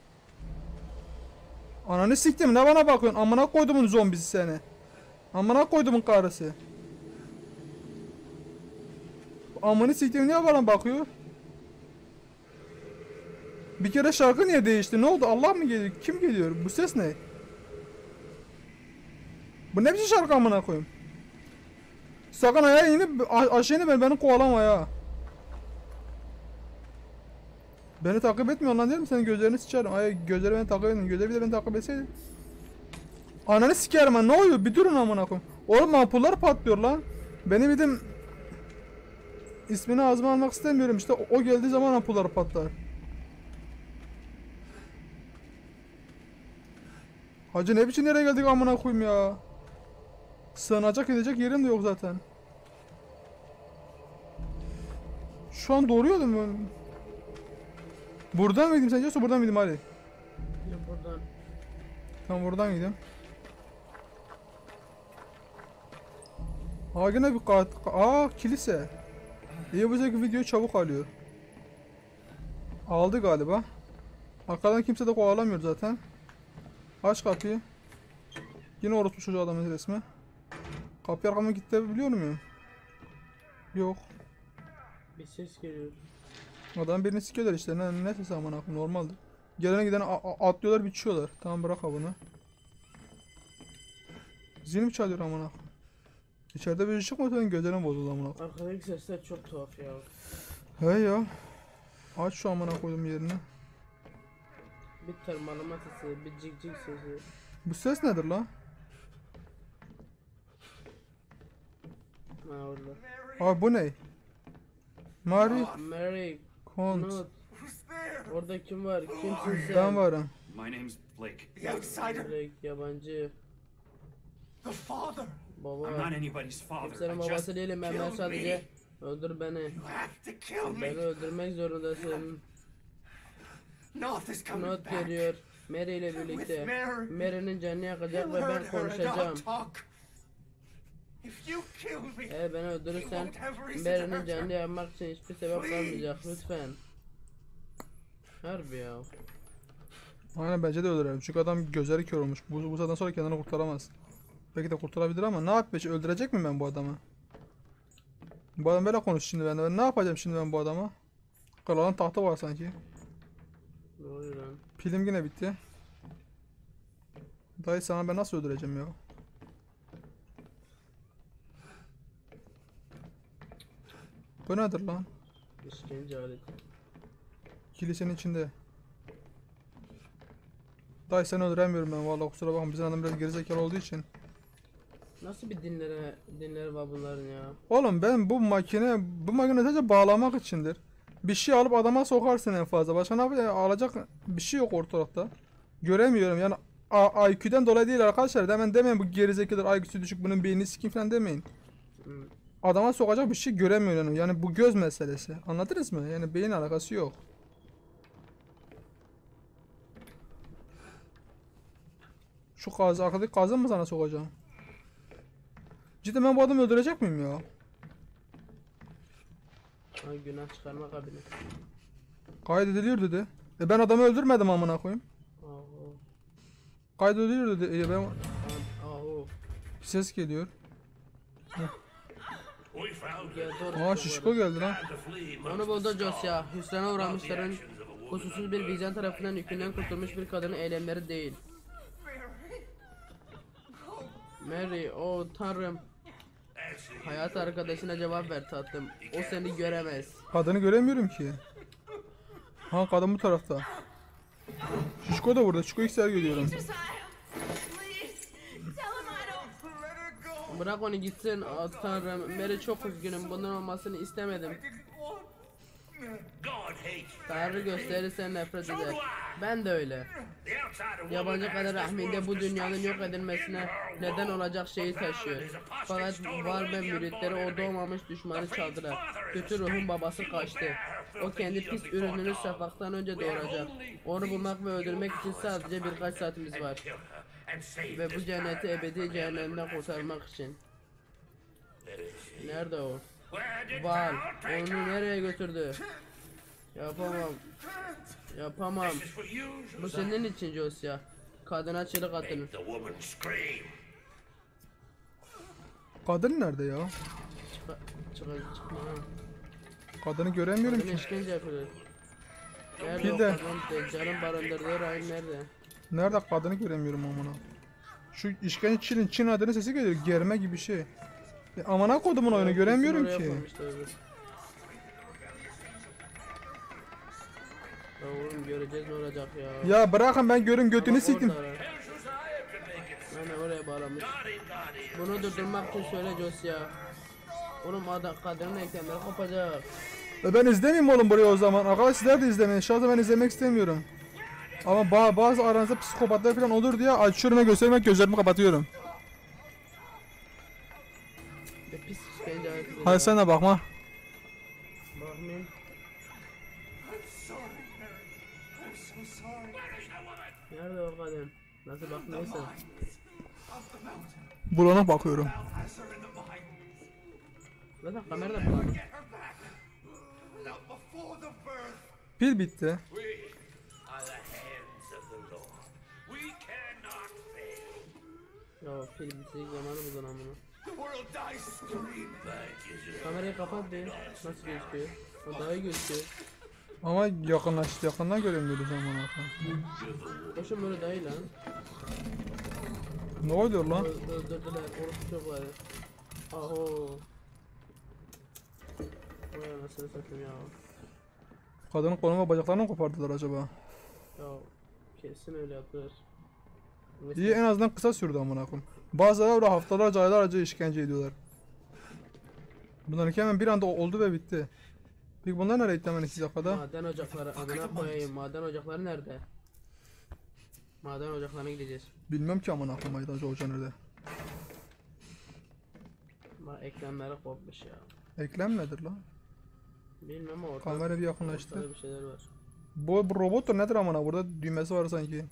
Ananı siktim. Ne bana bakıyorsun? Amına koydumun zombisi seni. Amına koydumun karısı. Amını siktim. Niye bana bakıyor? Bir kere şarkı niye değişti? Ne oldu? Allah mı geliyor? Kim geliyor? Bu ses ne? Bu ne biçim şarkı amına koyayım? Sakın ayağa inip aşağı inip beni kovalama ya. Beni takip etmiyor lan, değil mi? Senin gözlerini sıçarım. Ay gözleri beni takip edin. Gözleri bir de beni takip etseydi. Ananı sikerim ben. Ne oluyor? Bir durun amına koyayım. Oğlum ampullar patlıyor lan. Beni bildim. İsmini ağzıma almak istemiyorum. İşte o geldiği zaman ampullar patlar. Hacı ne biçim nereye geldik amına koyayım ya. Sığınacak edecek yerim de yok zaten. Şu an doğruyordum ben. Buradan mıydım sence yoksa buradan mıydım Ali? Ya buradan. Tamam buradan gidelim. Aa yine bir kilise. İyi bu zeki videoyu çabuk alıyor. Aldı galiba. Arkadan kimse de kovalamıyor zaten. Aç kapıyı. Yine orospu çocuğu adamın resmi. Kapı arkama gitti biliyor muyum? Yok. Bir ses geliyor. Adam birini sikiyorlar işte. Ne ses aman akım normaldir. Gelene gidene atlıyorlar biçiyorlar. Tamam bırak ha bunu. Zil mi çalıyor aman akım? İçeride bir ışık mı senin gözlerin bozuldu aman akım? Arkadaki sesler çok tuhaf ya. He ya. Aç şu amına koydum yerini. Bir tırmalama sesi, bir cik cik sesi. Bu ses nedir la? Ha orada. Abi bu ne? Mary Mary, Kont. Not. Orada kim var? Kimsin sen? Ben varım. My name's Blake. The outsider. Direkt yabancı. The father. Baba. I'm not anybody's father. Kimsenin I just babası değilim ben killed sadece. me. Öldür beni. You have to kill Beni me. öldürmek zorundasın. North is coming Not back. geliyor. Mary ile With birlikte. Mary. Mary'nin canını yakacak You ve ben heard her and konuşacağım. I'll talk. If you kill me, Eğer beni öldürürsen Mary'nin canını yakmak için hiçbir sebep kalmayacak lütfen. Harbi ya. Aynen bence de öldürelim. Çünkü adam gözleri kör olmuş. Bu saatten sonra kendini kurtaramaz. Belki de kurtarabilir ama ne yapıyor? Öldürecek mi ben bu adamı? Bu adam böyle konuş şimdi ben de. Ben ne yapacağım şimdi ben bu adama? Kralın tahtı var sanki. Ne oluyor lan? Pilim yine bitti. Dayı sana ben nasıl öldüreceğim ya? Bu nedir lan? İşkence aleti. Kilisenin içinde. Dayı seni öldüremiyorum ben vallahi kusura bakma bizim adam biraz gerizekalı olduğu için. Nasıl bir dinleri var bunların ya? Oğlum ben bu makine sadece bağlamak içindir. Bir şey alıp adama sokarsın en fazla. Başka ne yapayım? Alacak bir şey yok ortalıkta. Göremiyorum yani IQ'den dolayı değil arkadaşlar. Hemen demeyin bu gerizekalıdır IQ'su düşük bunun beynini sikin falan demeyin. Hmm. Adama sokacak bir şey göremiyorum yani bu göz meselesi. Anladınız mı? Yani beyin alakası yok. Şu arkadaki kazın mı sana sokacağım? Cidden ben bu adamı öldürecek miyim ya? Ha, günah çıkarma kabini. Kaydediliyor dedi. Ben adamı öldürmedim amına koyayım. Aho. Kaydediliyor dedi. Ben Aho. ses geliyor. We found Ya it. doğru. Aa şişko geldi lan. The flea Onu must buldu be Josya. Hüsrana uğramışların actions of a woman. hususuz bir vicdan tarafından yükünden kurtulmuş bir kadının eylemleri değil. Mary, o tanrım. Hayat arkadaşına cevap ver tatlım. O seni göremez. Kadını göremiyorum ki. Ha kadın bu tarafta. Şişko da burada. Şişko iksel görüyorum. Please, tell him I don't. Bırak onu gitsin. Tanrım, Mary çok üzgünüm. Bunun olmasını istemedim. God Tanrı gösterirse nefret eder. Ben de öyle. Yabancı kader rahminde bu dünyanın yok edilmesine neden olacak şeyi taşıyor. Fakat var ve müritleri o doğmamış düşmanı çaldılar. Kötü ruhun babası kaçtı. O kendi pis ürününü sefaktan önce doğuracak. Onu bulmak ve öldürmek için sadece birkaç saatimiz var. Ve bu cenneti ebedi cehennemden kurtarmak için. Nerede o? Val, onu nereye götürdü? Yapamam. Yapamam. Bu senin için Josiah. Kadına çığlık atın. Kadın nerede ya? Çıkma. Kadını göremiyorum Kadın ki. işkence yapılır. Nerede Bir o de- kadın? Deccar'ın barındırdığı rahim nerede? Nerede kadını göremiyorum amına. Şu işkence Çin adının sesi geliyor. Germe gibi bir şey. Amına kodumun oyunu göremiyorum Oraya ki. koymuşlardır. Ya oğlum göreceğiz ne olacak ya. Ya bırakın ben görün götünü Bak siktim. orada. Yani oraya bağlamış. Bunu durdurmak için söyle Josiah. Oğlum adam kadının eklemleri kopacak. Ben izlemeyeyim oğlum burayı o zaman. Arkadaş sizler de izlemeyin. Şahsen ben izlemek istemiyorum. Ama bazı aranızda psikopatlar falan olur diye açıyorum ve göstermek gözlerimi kapatıyorum. Bir pis işkence yapıyor. Hadi sen de bakma. Bakmayayım. Nerede o kadın? Nasıl bak neyse. Bulana bakıyorum. Zaten kamerada bulanır. Not before the birth. Pil bitti. Are the hands of the Lord. We cannot fail. Ya film bitecek zamanı buldun amına. The world dies screaming. Kamerayı kapat bir. Nasıl gözüküyor? O daha iyi gözüküyor. Ama yakınlaştı. Yakından göremiyoruz amına koyayım. Başım böyle daha iyi lan. Ne oluyor lan? Öldürdüler. Orası çok var. Aho. Vay anasını satayım ya. Kadının kolunu ve bacaklarını mı kopardılar acaba? Ya kesin öyle yaptılar. İyi en azından kısa sürdü amına koyayım. Bazıları öyle haftalarca aylarca işkence ediyorlar. Bunlarınki hemen bir anda oldu ve bitti. Peki bunlar nereye gitti hemen 2 dakikada? Maden ocakları amına koyayım. Maden ocakları nerede? Maden ocaklarına gideceğiz. Bilmem ki amına koyayım Aydancı Hoca nerede? Bak eklemleri kopmuş ya. Eklem nedir lan? Bilmem ama ortada, Kamera bir yakınlaştı. ortada bir şeyler var. Bu robot nedir amına? Burada düğmesi var sanki.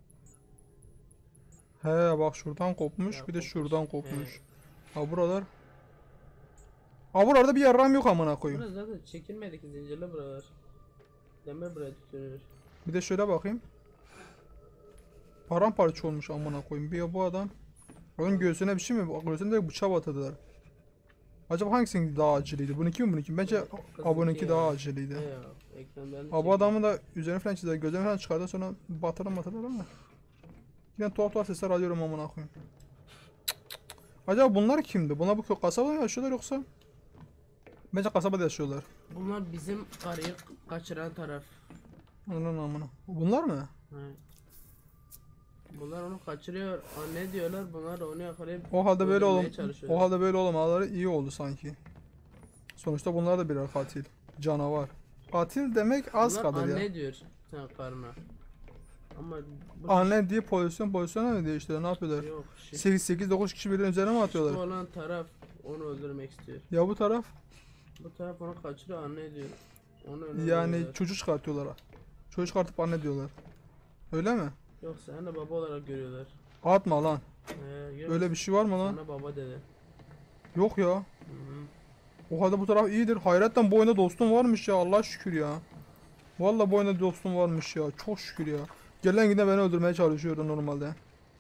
He bak şuradan kopmuş Ya bir de kopmuş. şuradan kopmuş. Ha buralar. Ha buralarda bir yarram yok amına koyayım. Burası zaten çekilmedik zincirli buralar. Demir buraya tutunur. Bir de şöyle bakayım. Paramparça olmuş amına koyayım. Bir bu adam. Onun göğsüne bir şey mi? Göğsüne de bıçağı batırdılar. Acaba hangisinin daha aciliydi? Bununki mi bununki? Bence abonunki daha aciliydi. He ya eklemlerini Ha bu adamın da üzerine falan çizdiler. Gözlerini falan çıkardı sonra batırdılar ama. Yine tuhaf tuhaf sesler alıyorum amına koyayım. Acaba bunlar kimdi? Bunlar bu kasabada mı yaşıyorlar yoksa? Bence kasabada yaşıyorlar. Bunlar bizim karıyı kaçıran taraf. Ananın amına. Bunlar mı? He. Bunlar onu kaçırıyor. Anne diyorlar. Bunlar da onu yakalayıp O halde böyle öldürmeye çalışıyorlar. o halde böyle olmaları iyi oldu sanki. Sonuçta bunlar da birer katil. Canavar. Katil demek az Bunlar kalır anne ya. diyor sen karına. Ama bu Anne diye pozisyona mı değiştiriyor? Ne yapıyorlar? yok. 8-9 kişi birden üzerine mi Bu atıyorlar? olan taraf onu öldürmek istiyor. Ya bu taraf Bu taraf onu kaçırıyor anne diyor. Onu yani öldürüyorlar. çocuk çıkartıyorlar. Çocuk çıkartıp anne diyorlar. Öyle mi? Yok sen de baba olarak görüyorlar. Atma lan. Yok, Öyle bir şey var mı lan? sana baba dedi. Yok ya. Hı hı. O halde bu taraf iyidir. Hayretten bu oyunda dostum varmış ya. Allah şükür ya. Vallahi bu oyunda dostum varmış ya. Çok şükür ya. Gelen yine beni öldürmeye çalışıyordu normalde.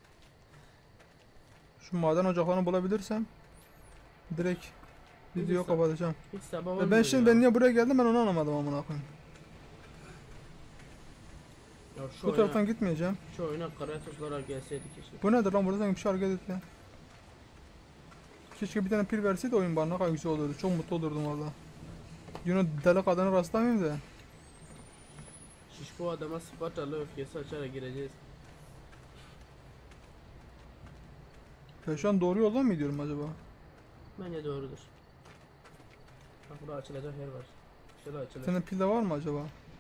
Şu maden ocaklarını bulabilirsem direkt video kapatacağım. Hiç sabah Ve olmuyor ben şimdi ya. niye buraya geldim ben onu anlamadım amına koyayım. Ya şu Bu oyuna, taraftan gitmeyeceğim. şu oyuna karatuşlara gelseydik işte. Bu nedir lan burada sanki bir şey hareket etti. Keşke bir tane pil verseydi oyun bana ne kadar güzel olurdu. Çok mutlu olurdum valla. Yine deli kadına rastlamayayım da. Şişko adama Spartalı öfkesi açarak gireceğiz. Ben şu an doğru yoldan mı gidiyorum acaba? Bence doğrudur. Bak burada açılacak yer var. Şöyle açılır. Senin pilde var mı acaba?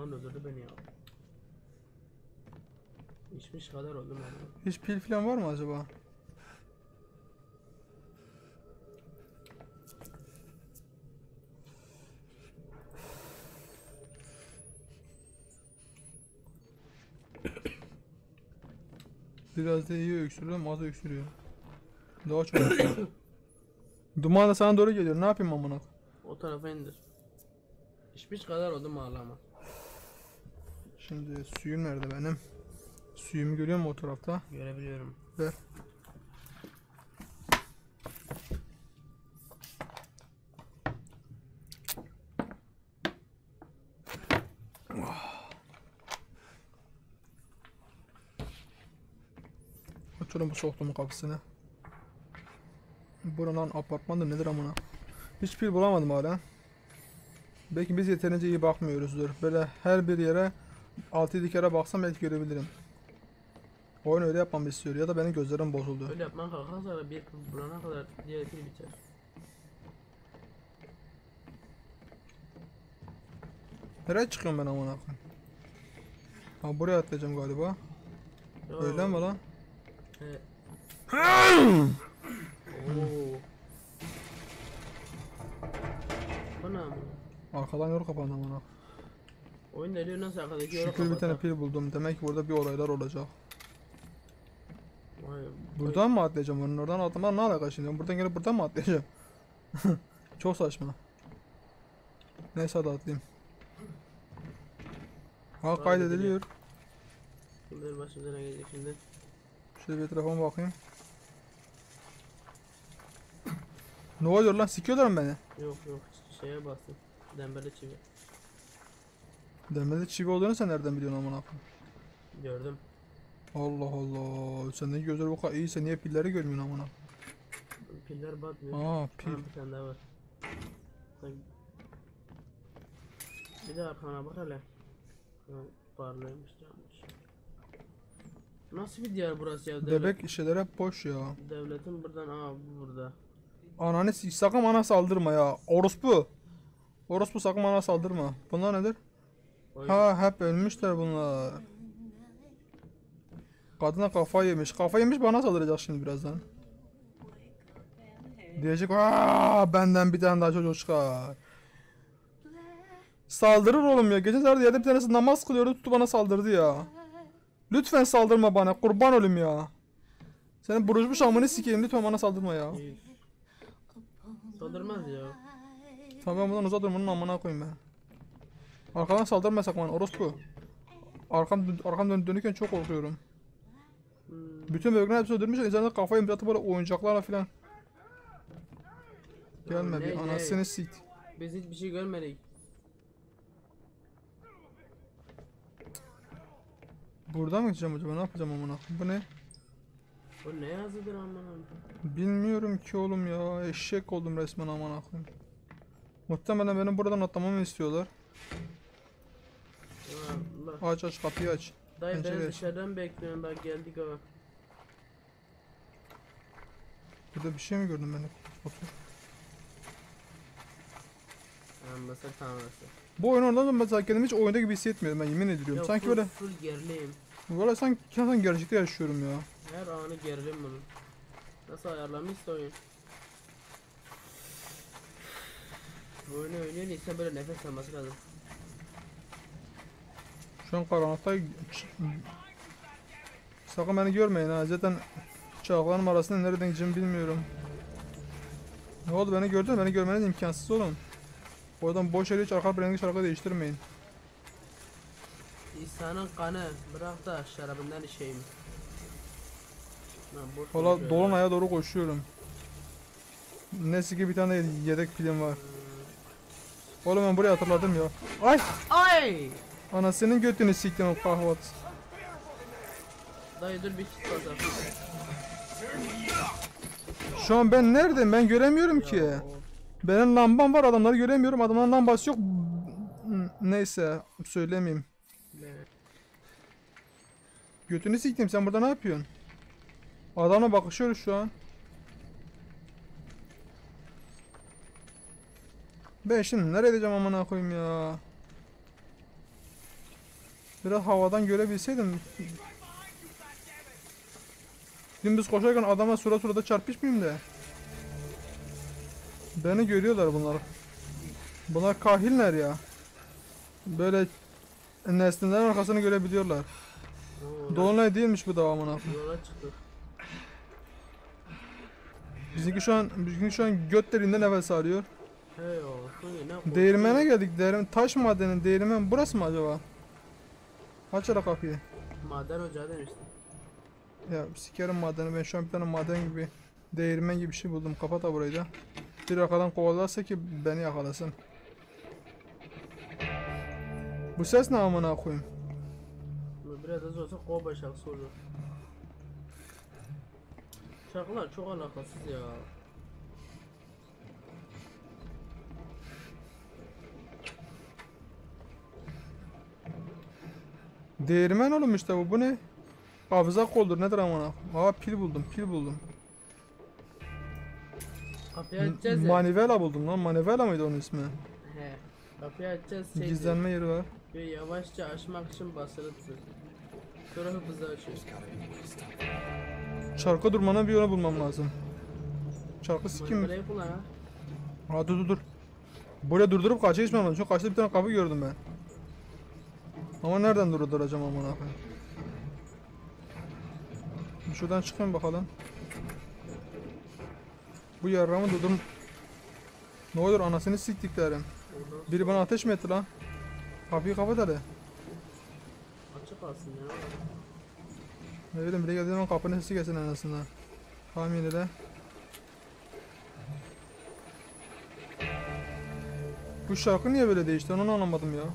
Telefon öldürdü beni ya. İçmiş kadar oldum yani. Hiç pil falan var mı acaba? Biraz da iyi öksürüyorum, az öksürüyor. Daha çok öksürüyor. Duman da sana doğru geliyor. Ne yapayım amına? O tarafa indir. İçmiş kadar oldum ağlama. Şimdi suyum nerede benim? Suyumu görüyor musun o tarafta? Görebiliyorum. Ver. Açalım bu soğukluğumun kapısını. Buranın apartmanı nedir amına? Hiç pil bulamadım hala. Belki biz yeterince iyi bakmıyoruzdur. Böyle her bir yere 6-7 kere baksam belki görebilirim. Oyun öyle yapmamı istiyor ya da benim gözlerim bozuldu. Öyle yapman kalkarsa bir bulana kadar diğer pil biter. Nereye çıkıyorum ben amına koyayım? Ha buraya atlayacağım galiba. Yo. Öyle mi lan? He. Oo. Bana mı? Arkadan yol kapandı amına. Oyun deliyor nasıl arkadaki yolu Şükür bir tane kapatak? pil buldum. Demek ki burada bir olaylar olacak. Vay, Buradan mı atlayacağım? Onun oradan atlamam ne alaka şimdi? Buradan gelip buradan mı atlayacağım? Çok saçma. Neyse hadi atlayayım. Ha Hadi kaydediliyor. Kimdir başımıza ne gelecek şimdi? Şöyle bir telefona bakayım. Ne oluyor lan? Sikiyorlar mı beni? Yok yok şeye bastım. Dembele çivi. Demede çivi olduğunu sen nereden biliyorsun amına koyayım? Gördüm. Allah Allah. Sendeki gözler bu kadar iyiyse niye pilleri görmüyorsun amına? Piller batmıyor. Aa pil. Ha, bir tane daha var. Bak. Bir de arkana bak hele. Ha, parlıyormuş yanlış. Nasıl bir diyar burası ya? Bebek şeyler hep boş ya. Devletin buradan bu burada. Ananı sakın bana saldırma ya. Orospu. Orospu sakın bana saldırma. Bunlar nedir? Oy. Ha hep ölmüşler bunlar. Kadına kafa yemiş. Kafa yemiş bana saldıracak şimdi birazdan. Diyecek benden bir tane daha çocuk çıkar. Saldırır oğlum ya. Geçen seferde yerde bir tanesi namaz kılıyordu tuttu bana saldırdı ya. Lütfen saldırma bana. Kurban ölüm ya. Senin buruşmuş amını sikeyim. Lütfen bana saldırma ya. İyi. Saldırmaz ya. Tamam ben buradan uzak durun bunun amına koyayım ben. Arkadan saldırmasak bana orospu. Arkam dönükken çok korkuyorum. Bütün bölgeler hepsi öldürmüş. İnsanlar kafayı atıp böyle oyuncaklarla filan. Gelme bir Ne? anasını sikt. Biz hiçbir şey görmedik. Buradan mı gideceğim acaba? Ne yapacağım amına? Bu ne? O ne yazıdır aman. Bilmiyorum ki oğlum ya. Eşek oldum resmen amına koyayım. Muhtemelen benim buradan atlamamı istiyorlar. Allah. Aç kapıyı aç. Dayı ben Pencere aç. dışarıdan bekliyorum bak geldik ha. Burada bir şey mi gördüm ben? Otur. Mesela tanrısı. Bu oyun oradan sonra mesela kendimi hiç oyunda gibi hissetmiyorum ben yemin ediyorum. Ya Sanki full, böyle full gerileyim. böyle sanki gerçekte yaşıyorum ya. Her anı gerilim bunun. Nasıl ayarlamışsa oyun. Bu oyunu oynuyor insan böyle nefes alması lazım. Şu an karanlıkta sakın beni görmeyin ha. Zaten çağlarım arasında nereden gideceğimi bilmiyorum. Ne oldu beni gördün mü? Beni görmeniz imkansız oğlum. Oradan boş yere hiç arka rengi şarkı değiştirmeyin. İnsanın kanı bırak da şarabından içeyim. Lan boş Valla konuşuyor ya. Dolunay'a doğru koşuyorum. Neyse ki bir tane yedek pilim var. Oğlum ben burayı hatırladım ya. Ay! Ay! Anasının götünü siktim o kahvat. Dayı dur bir kit basalım. Şu an ben neredeyim? Ben göremiyorum ki. Ya, Benim lambam var adamları göremiyorum. Adamların lambası yok. Neyse söylemeyeyim. ne? Götünü siktim sen burada ne yapıyorsun? Adamla bakışıyoruz şu an. Ben şimdi nereye gideceğim amına koyayım ya? Biraz havadan görebilseydim. Dümdüz koşarken adama surata çarpışmayayım da. Beni görüyorlar bunlar. Bunlar kahiller ya. Böyle nesnelerin arkasını görebiliyorlar. Dolunay değilmiş bu da amına. Yola çıktık. Bizimki şu an göt deliğinde nefes alıyor. Hey olsun ne Değirmene geldik. Taş madeni, değirmen burası mı acaba? Aç hele kapıyı. Maden ocağı demiştim. Ya sikerim madeni, ben şu an bir tane maden gibi, değirmen gibi bir şey buldum. Kapat ha burayı da. Bir arkadan kovalarsa ki beni yakalasın. Bu ses ne amına koyayım? Biraz az olsa Koba şarkısı olur. Şarkılar çok alakasız ya. Değirmen oğlum işte bu. Bu ne? Hafıza koldur nedir amına? Aa pil buldum. Kapıyı açacağız ya. Manivela buldum lan. Manivela mıydı onun ismi? He. Kapıyı açacağız. Gizlenme yeri var. Ve yavaşça açmak için basılı tut. Sonra hızlı açıyoruz. Çarkı durmanın bir yolu bulmam lazım. Çarkı sikim. Burayı kullan ha. Aa dur. Buraya durdurup kaça geçmem lazım. Çünkü karşıda bir tane kapı gördüm ben. Ama nereden durduracağım amına koyayım? Şuradan çıkayım bakalım. Bu yarramı durdurum. Ne olur anasını siktiklerim. Biri bana ateş mi etti lan? Kapıyı kapat hadi. Açık kalsın ya. Ne bileyim biri geldiği zaman kapının sesi gelsin en azından. Tahmin ile. Bu şarkı niye böyle değişti onu anlamadım ya.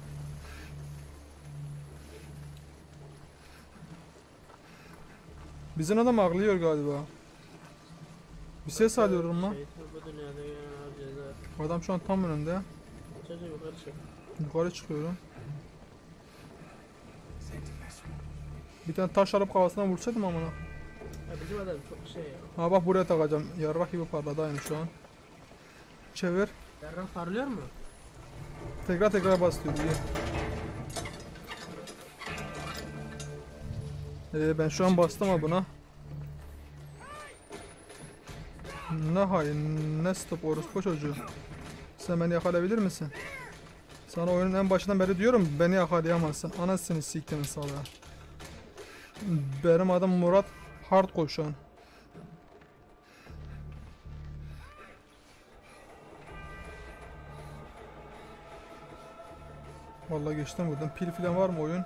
Bizim adam ağlıyor galiba. Bir ses alıyorum lan. Şeytan bu dünyada gelen ceza. Adam şu an tam önünde. Çocuk yukarı çık. Yukarı çıkıyorum. Bir tane taş alıp kafasına vursaydım amına. Ya bizim adam çok şey ya. Ha bak buraya takacağım. Yarrak gibi parladı aynı şu an. Çevir. Yarrak parlıyor mu? Tekrar bas diyor. Ben şu an bastım ha buna. Ne hain, ne stop orospu çocuğu. Sen beni yakalayabilir misin? Sana oyunun en başından beri diyorum beni yakalayamazsın. Anasını siktimin salağı. Benim adım Murat Hard koşan. Vallahi geçtim buradan. Pil filan var mı oyun?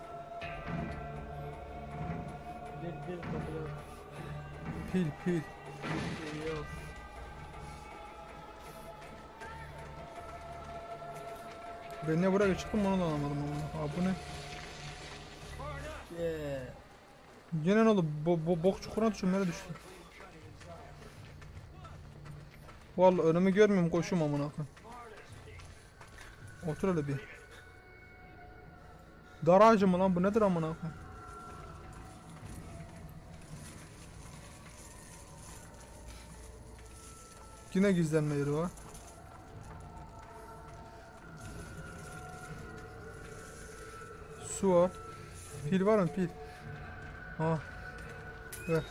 Bir kapıda Pil. bir şey yok. Ben niye buraya çıktım onu da anlamadım ama. Abi bu ne? Yeah. Yine ne oldu? Bok çukuruna düştüm. Nereye düştüm? Vallahi önümü görmüyorum koşuyorum amına koyayım. Otur öyle bir. Dar ağacı mı lan bu nedir amına koyayım? Yine gizlenme yeri var. Su var. Pil var mı pil? Ha. Ver.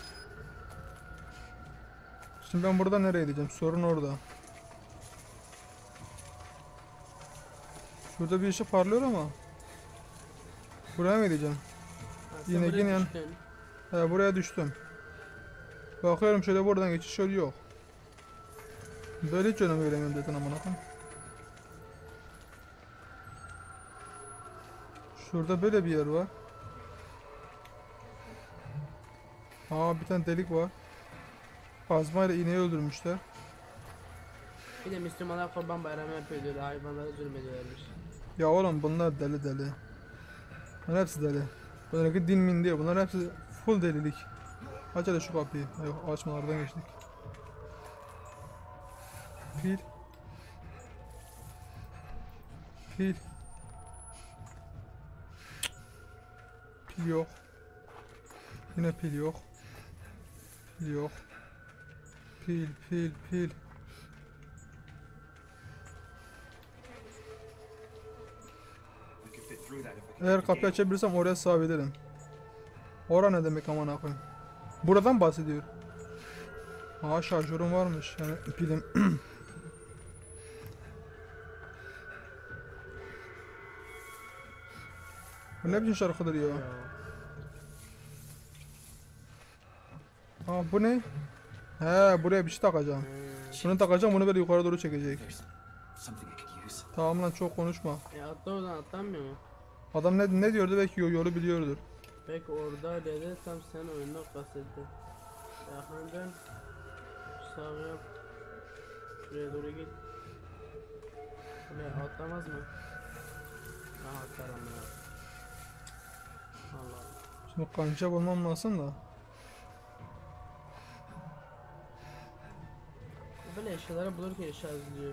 Şimdi ben burada nereye gideceğim? Sorun orada. Şurada bir ışık parlıyor ama. Buraya mı gideceğim? Ha, sen Yine buraya yine. düştün. He buraya düştüm. Bakıyorum şöyle buradan geçiş yolu yok. Böyle hiç önümü göremiyorum zaten amına koyayım. Şurada böyle bir yer var. Aa bir tane delik var. Kazmayla iğneyi öldürmüşler. Bir de Müslümanlar Kurban Bayramı yapıyor diyor. Hayvanlara zulmediyorlarmış. Ya oğlum bunlar deli. Bunlar hepsi deli. Bunlar din min diyor. Bunlar hepsi full delilik. Aç hele şu kapıyı. Yok açmalardan geçtik. Pil. Pil. Pil yok. Yine pil yok. Pil yok. Pil. We could fit through that if we Eğer kapıyı açabilirsem oraya sığabilirim. Ora ne demek aman koyayım. Buradan bahsediyor. Aa, şarjörüm varmış yani pilim. Bu ne biçim şarkıdır ya? Aa, bu ne? He, buraya bir şey takacağım. Bunu takacağım, bunu böyle yukarı doğru çekecek. Something I could use. Tamam lan, çok konuşma. Atla oradan atlanmıyor mu? Adam ne diyordu, belki yolu biliyordur. Peki orada dedi tam sen oyunda kasetti. Yakından sağ yap. Şuraya doğru git. Buraya atlamaz mı? Aha atlarım ya. Allah. Şimdi kanca bulmam lazım da. Böyle eşyaları bulurken eşya izliyor.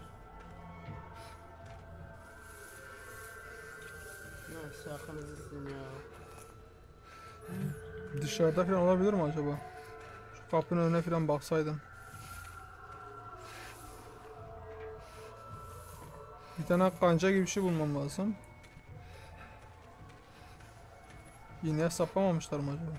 Ne sakın izlesin ya. Dışarıda falan olabilir mi acaba? Şu kapının önüne falan baksaydım. Bir tane kanca gibi bir şey bulmam lazım. İğneye saplamamışlar mı acaba?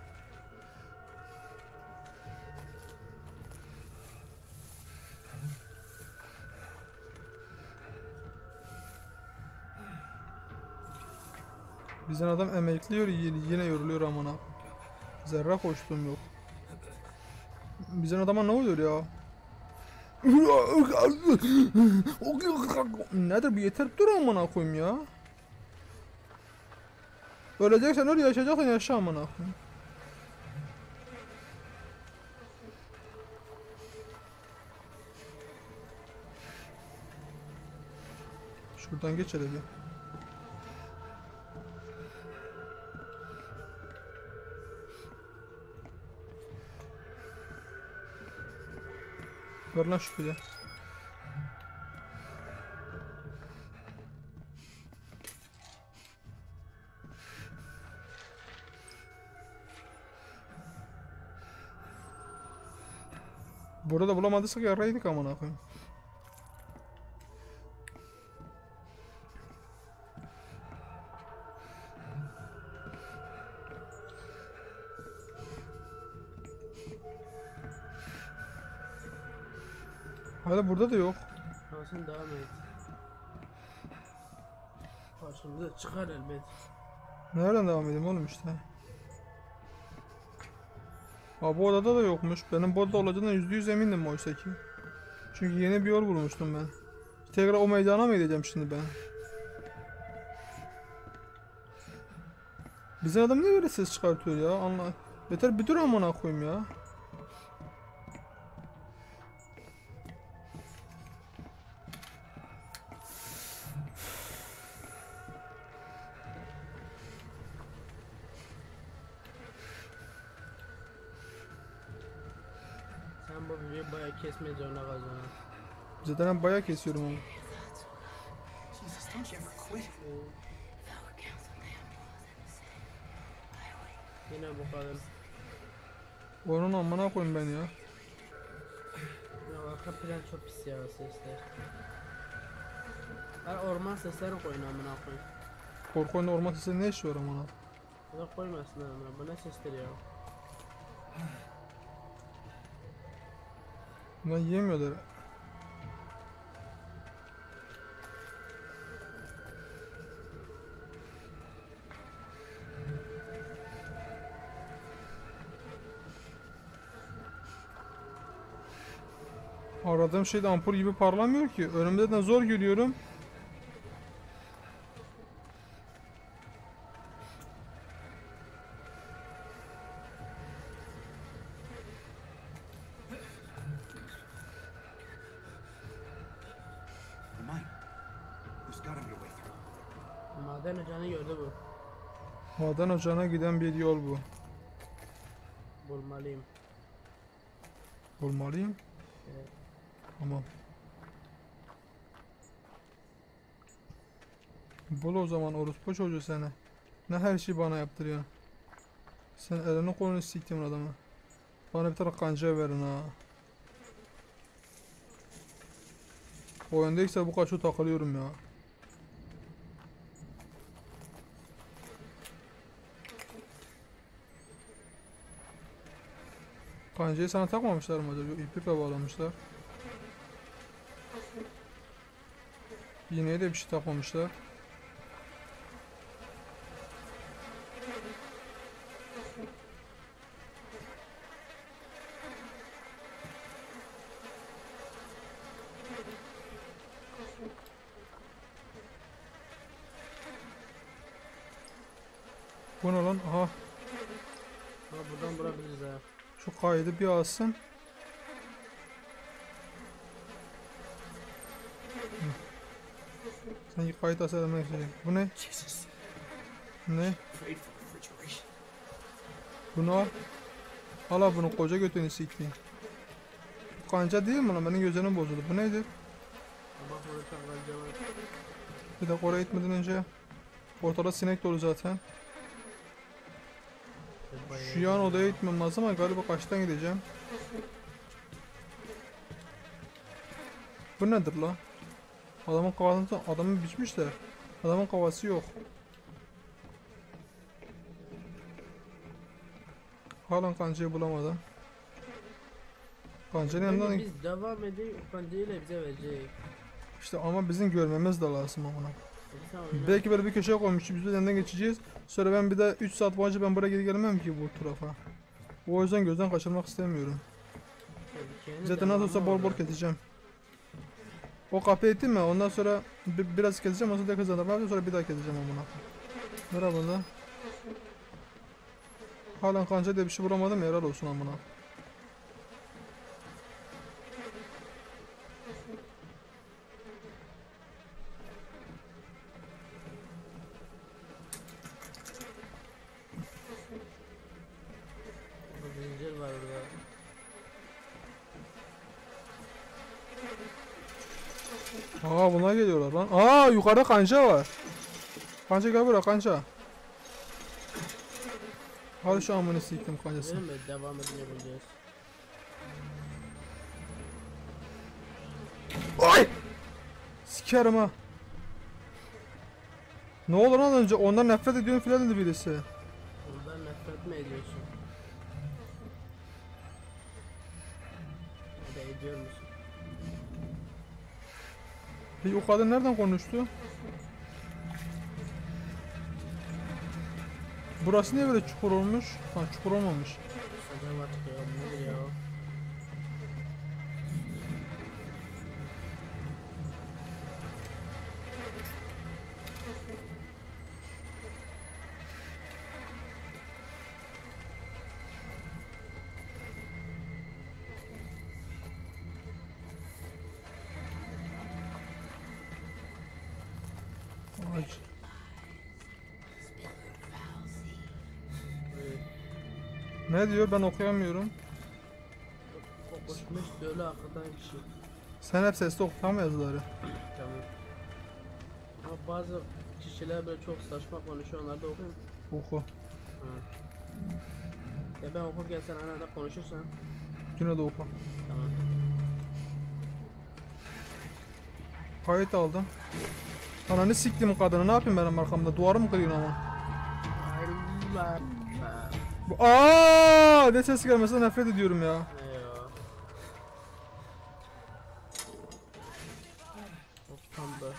Bizden adam emekliyor, yine yoruluyor amına. Zerre koştuğum yok. Bizden adama ne oluyor ya? Nedir bu, yeter dur amına koyayım ya. Öleceksen öl, yaşayacaksan yaşa amına koyayım. Şuradan geç hele bir. Ver lan şu pili. Burada bulamadıysak yaraydık amına koyayım. Hala burada da yok. Kalsın devam et. Karşımıza çıkar elbet. Nereden devam edeyim oğlum işte. Ha, bu odada da yokmuş. Benim bu odada olacağına %100 emindim oysa ki. Çünkü yeni bir yol bulmuştum ben. Tekrar o meydana mı gideceğim şimdi ben? Bizim adam niye böyle ses çıkartıyor ya? Allah. Beter bir dur amına koyayım ya. Sen bu videoyu bayağı kesmeye zorunda kalacaksın. Zaten ben bayağı kesiyorum onu. Jesus, don't you ever quit. Yine bu kadar. Onun amına koyayım ben ya. Ya arka plan çok pis ya sesler. Her orman sesleri koyun amına koyayım. Korku oyunda orman sesleri ne işi var amına? Bu da koymasın amına. Bu ne sesler ya? Bundan yiyemiyorlar. Aradığım şey de ampul gibi parlamıyor ki. Önümde de zor görüyorum. Mine. There's gotta be a way through. Maden ocağını gördü bu. Maden ocağına giden bir yol bu. Bulmalıyım. Bulmalıyım. Evet. Tamam. Bul o zaman orospu çocuğu seni. Ne her şeyi bana yaptırıyor. Sen elini kolunu siktimin adamı. Bana bir tane kanca verin ha. Oyundaysa bu kaçı takılıyorum ya. Kancayı sana takmamışlar mı acaba? Yok, iplikle bağlamışlar. İğneye de bir şey takmamışlar. Bu ne lan? Aha, Ha, buradan vurabiliriz ha. şu kaydı bir alsın. Sen kayıt asalamak istedim. Bu ne? Jesus. Ne? Afraid for refrigeration. Bunu al. Al al bunu, koca götünü sikeyim. Bu kanca değil mi lan? Benim gözlerim bozuldu. Bu neydi? Bak burada taklanca var. Bir dakika, oraya gitmeden önce. Ortada sinek dolu zaten. Şu yan odaya gitmem lazım ama galiba kaçtan gideceğim. Bu nedir la? Adamın kafasını, adamı biçmişler. Adamın kafası yok. Halen kancayı bulamadım. Kancanın yanından Peki biz devam edelim. Kancayla bize verecek. işte, ama bizim görmemiz de lazım amına. Sen oyna. Belki böyle bir köşeye koymuşuz, biz de yanından geçeceğiz. Sonra ben bir de 3 saat boyunca ben buraya geri gelmem ki bu tarafa. O yüzden gözden kaçırmak istemiyorum. Kendi Zaten nasıl olsa devamı bol bol orada. keseceğim. O kapıyı ettim mi? Ondan sonra biraz keseceğim, ondan sonra kazanırım. Sonra bir daha keseceğim amına. Merhaba da. Halen kanca diye bir şey bulamadım, helal olsun amına. Burada zincir var burada. Aa, bunlar geliyorlar lan. Aa, yukarıda kanca var. Kanca gel buraya kanca. Hadi şu amını siktim kancası. Değil mi? Devam edince bulacağız. Ay! Sikerim ha. Ne olur lan, önce ondan nefret ediyorum filan dedi birisi. Buradan nefret mi ediyorsun? Ya da ediyor musun? Peki o kadın nereden konuştu? Burası niye böyle çukur olmuş? Ha, çukur olmamış. Acaba çıkıyor. Bu nedir ya? Ay, ne diyor, ben okuyamıyorum. Kokuşmuş böyle arkadan kişi. Sen hep sesli okutama yazıları. Tamam. Ama bazı kişiler böyle çok saçma konuşuyor, onları da okuyayım. Oku. Ya ben okurken sen arada konuşursan. Yine de oku. Tamam. Kayıt aldım. Ananı siktim kadını, ne yapayım benim arkamda? Duvarı mı kırıyorsun ama? Allah. Bu aaa! Ne ses gelmesine nefret ediyorum ya. Ne ya? Of, tam da.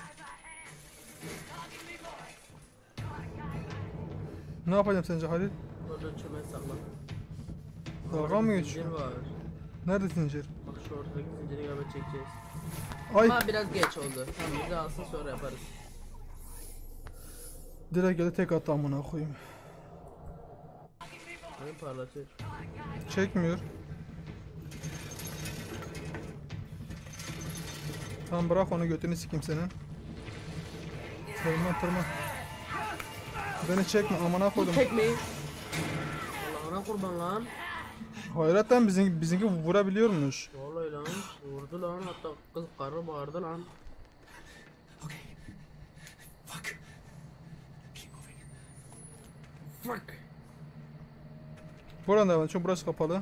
Ne yapacağım sence Halil? Orada çömel sakla. Dalga mı Zincir geçiyor? var. Nerede zincir? Bak şu ortadaki zinciri galiba çekeceğiz. Ay! Ama biraz geç oldu. Tamam, bizi alsın sonra yaparız. Direkt geldi tek attı amına koyayım. Oyun parlatıyor. Çekmiyor. Tamam, bırak onu, götünü sikeyim senin. Tırman. Beni çekme amına koydum. Çekmeyin. Allah'ına kurban lan. Hayretten bizimki vurabiliyormuş. Vallahi lan. Vurdu lan, hatta kız karı bağırdı lan. Okay. Fuck. Keep moving. Fuck. Buradan devam, çünkü burası kapalı.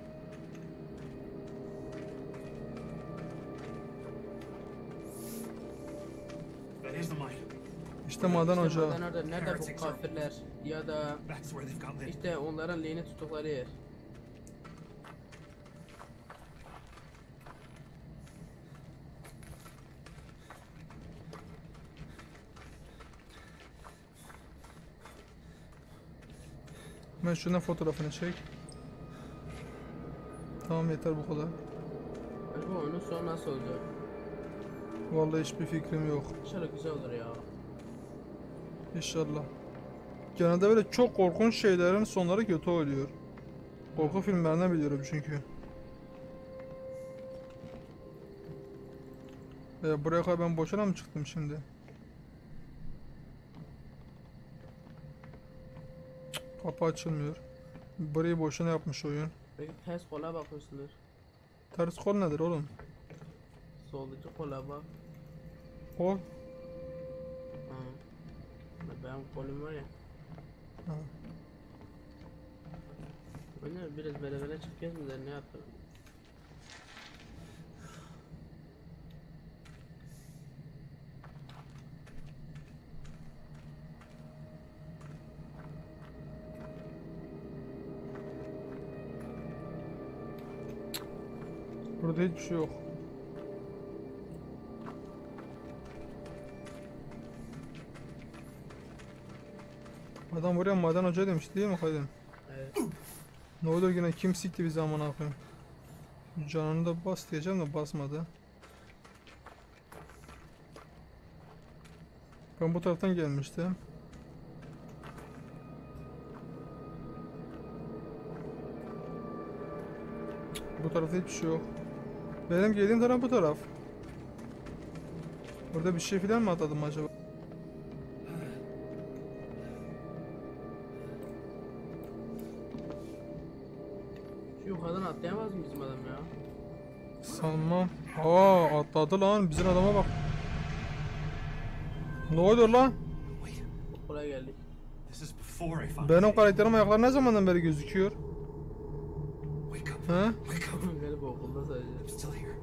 That is the mine. İşte maden ocağı. Nerede bu kafirler ya da That's where they've got lit. işte onların lehine tuttukları yer. Ben şundan fotoğrafını çek. Tamam yeter bu kadar. Acaba oyunun sonu nasıl olacak? Vallahi hiçbir fikrim yok. İnşallah güzel olur ya. İnşallah. Genelde böyle çok korkunç şeylerin sonları kötü oluyor. Korku filmlerinden biliyorum çünkü. Buraya kadar ben boşuna mı çıktım şimdi? Cık, kapı açılmıyor. Burayı boşuna yapmış oyun. Belki ters kola bakıyorsundur. Ters kol nedir oğlum? Soldaki kola bak. Kol. Ha. Benim kolum var ya. Ha. Oyunu biraz böyle çıkıyoruz mu ne yapalım? Burada hiçbir şey yok. Adam buraya maden hoca demiş değil mi kadın? Evet. Ne olur yine kim sikti bizi amına koyayım. Canını da bas diyeceğim de basmadı. Ben bu taraftan gelmiştim. Bu tarafta hiçbir şey yok. Benim geldiğim taraf bu taraf. Burada bir şey filan mı atladım acaba? Şu yukarıdan atlayamaz mı bizim adam ya? Sanmam. Atladı lan. Bizim adama bak. Ne oluyor lan? Çok kolay geldik. This is before I found Benim karakterim ayakları ne zamandan beri gözüküyor? Wake up. He? Wake up. Galiba okulda sadece. I'm still here.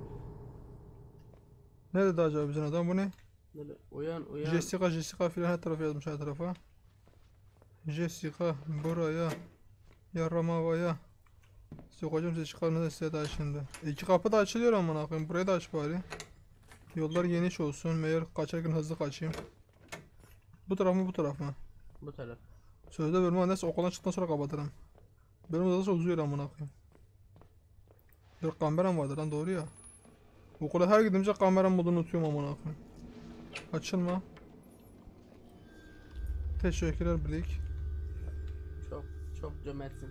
Ne dedi acaba bizim adam? Bu ne? Böyle uyan. Jessica filan her tarafa yazmış her tarafa. Jessica buraya. Yaramavaya. Sokacağım size çıkarını da size daha şimdi. İki kapı da açılıyor amına koyayım. Burayı da aç bari. Yollar geniş olsun. Meğer kaçarken hızlı kaçayım. Bu taraf mı bu taraf mı? Bu taraf. Sözde bölümü annesi okuldan çıktıktan sonra kapatırım. Bölüm odası uzuyor amına koyayım. Bir kameram vardı lan doğru ya. Okula her gidince kameram modunu unutuyorum amına koyayım. Açılma. Teşekkürler Blake. Çok cömertsin.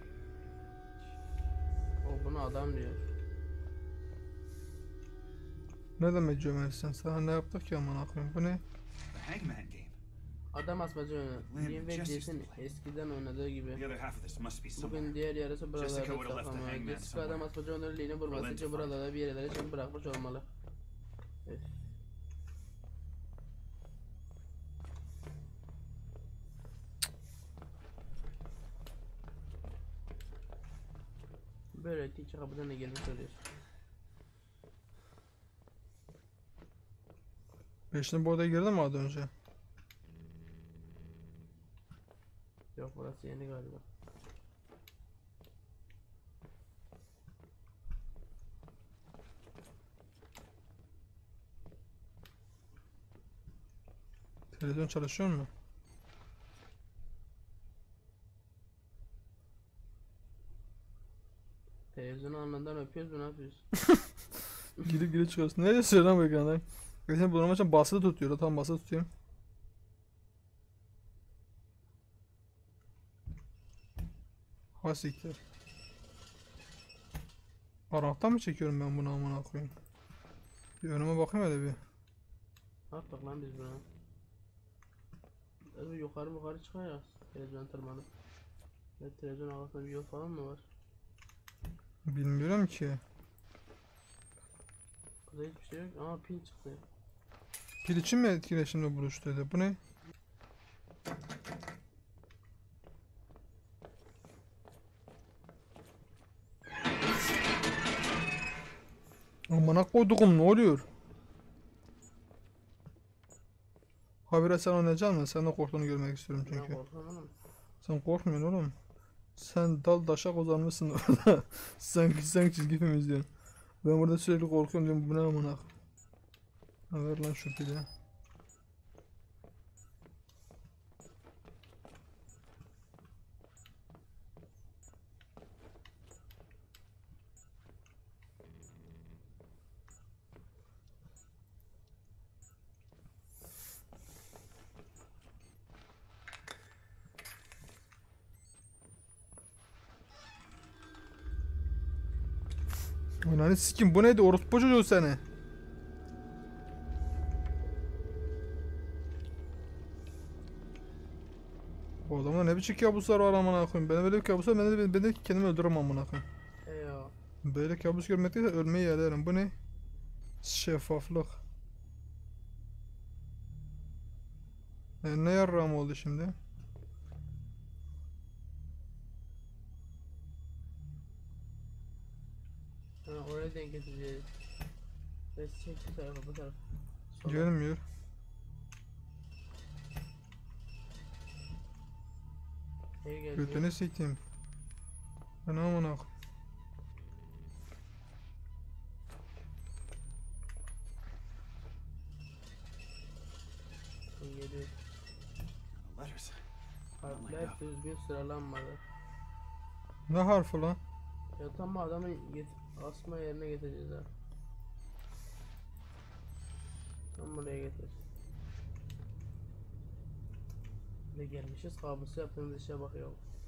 O bunu adam diyor. Ne demek cömertsin? Sana ne yaptık ki amına koyayım? Bu ne? The Hangman game. Adam asmacı oyunu. Lynn, Jim ve Jesse's Jason playing. eskiden oynadığı gibi. The other half of this must be somewhere. Bugün diğer yarısı buralarda Jessica would have left the saklanmalı. hangman Jessica adam somewhere. asmacı oyunları Lee'nin vurması Roland için to buralarda bir yerlere çekip bırakmış olmalı. Üf. Böyle iki kapıdan da girmiş oluyor. Beşini bu odaya girdin mi az önce? Yok burası yeni galiba. Televizyon çalışıyor mu? Televizyonu alnından öpüyoruz mu ne yapıyoruz? Gidip çıkıyorsun. Ne diyorsun lan bu ekranda? Geçen bu için basılı tutuyor. Tam basılı tutayım. Ha siktir. Araktan mı çekiyorum ben bunu amına koyayım? Bir önüme bakayım hele bir. Ne yaptık lan biz buna? Biraz yukarı çıkar ya. Televizyon tırmanıp. Ya televizyon arkasında bir yol falan mı var? Bilmiyorum ki. Burada hiçbir şey yok. Aa pil çıktı. Pil için mi etkileşimle buluştu dedi. Bu ne? Amına koyduğum ne oluyor? Habire sen oynayacaksın mı? Sen de korktuğunu görmek istiyorum Ben çünkü. korkuyorum oğlum. Sen korkmuyorsun oğlum. Sen dal daşak uzanmışsın orada. sen çizgi film izliyorsun. Ben burada sürekli korkuyorum diyorum bu ne amına. Ha, ver lan şu pili. Ananı sikim, bu neydi orospu çocuğu seni? Bu adamda ne biçim kabuslar var amına koyayım. Benim böyle bir kabuslar, ben de kendimi öldürürüm amına koyayım. Eyvah. Böyle kabus görmekteyse ölmeyi yeğlerim. Bu ne? Şeffaflık. Ne yarrağım oldu şimdi? Ha, oraya denk getireceğiz. Res çek bu tarafa, bu tarafa. Sola. Gelmiyor. Neye geldi? Götünü sikeyim. Ben amına koyayım. Geliyor. Letters. Harfler düzgün sıralanmadı. Ne harfi lan? Ya tam adamı asma yerine getireceğiz ha. Tam buraya getir. Ne gelmişiz, kabusu yaptığımız işe bakıyor.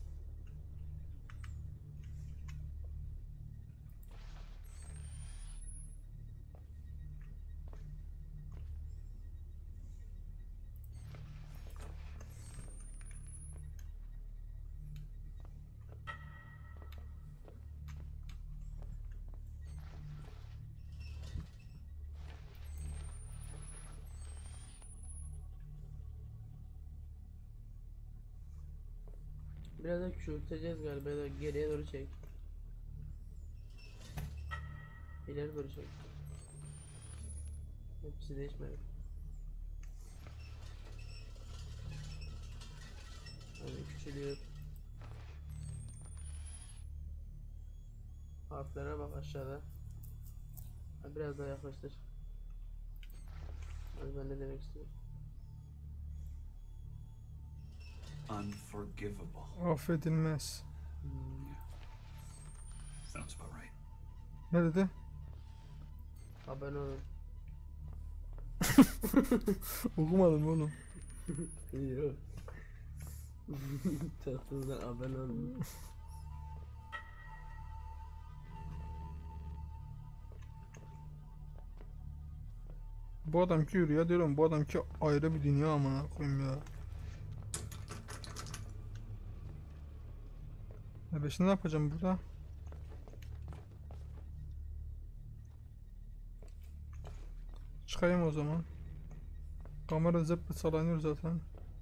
Biraz da küçülteceğiz galiba, ya da geriye doğru çek. İleri doğru çek. Hepsi değişmedi. Hani küçülüyor. Harflere bak aşağıda. Ha, biraz daha yaklaştır. Hadi ben ne demek istiyorum. Unforgivable. Affedilmez. Sounds about right. Ne dedi? Abone olun. Okumadım oğlum. Yok. Tatlından abone olun. Bu adam ki yürüyor diyorum, bu adam ki ayrı bir dünya amına koyayım ya. Ben şimdi ne yapacağım burada? Çıkayım o zaman. Kamera zıplı sallanıyor zaten.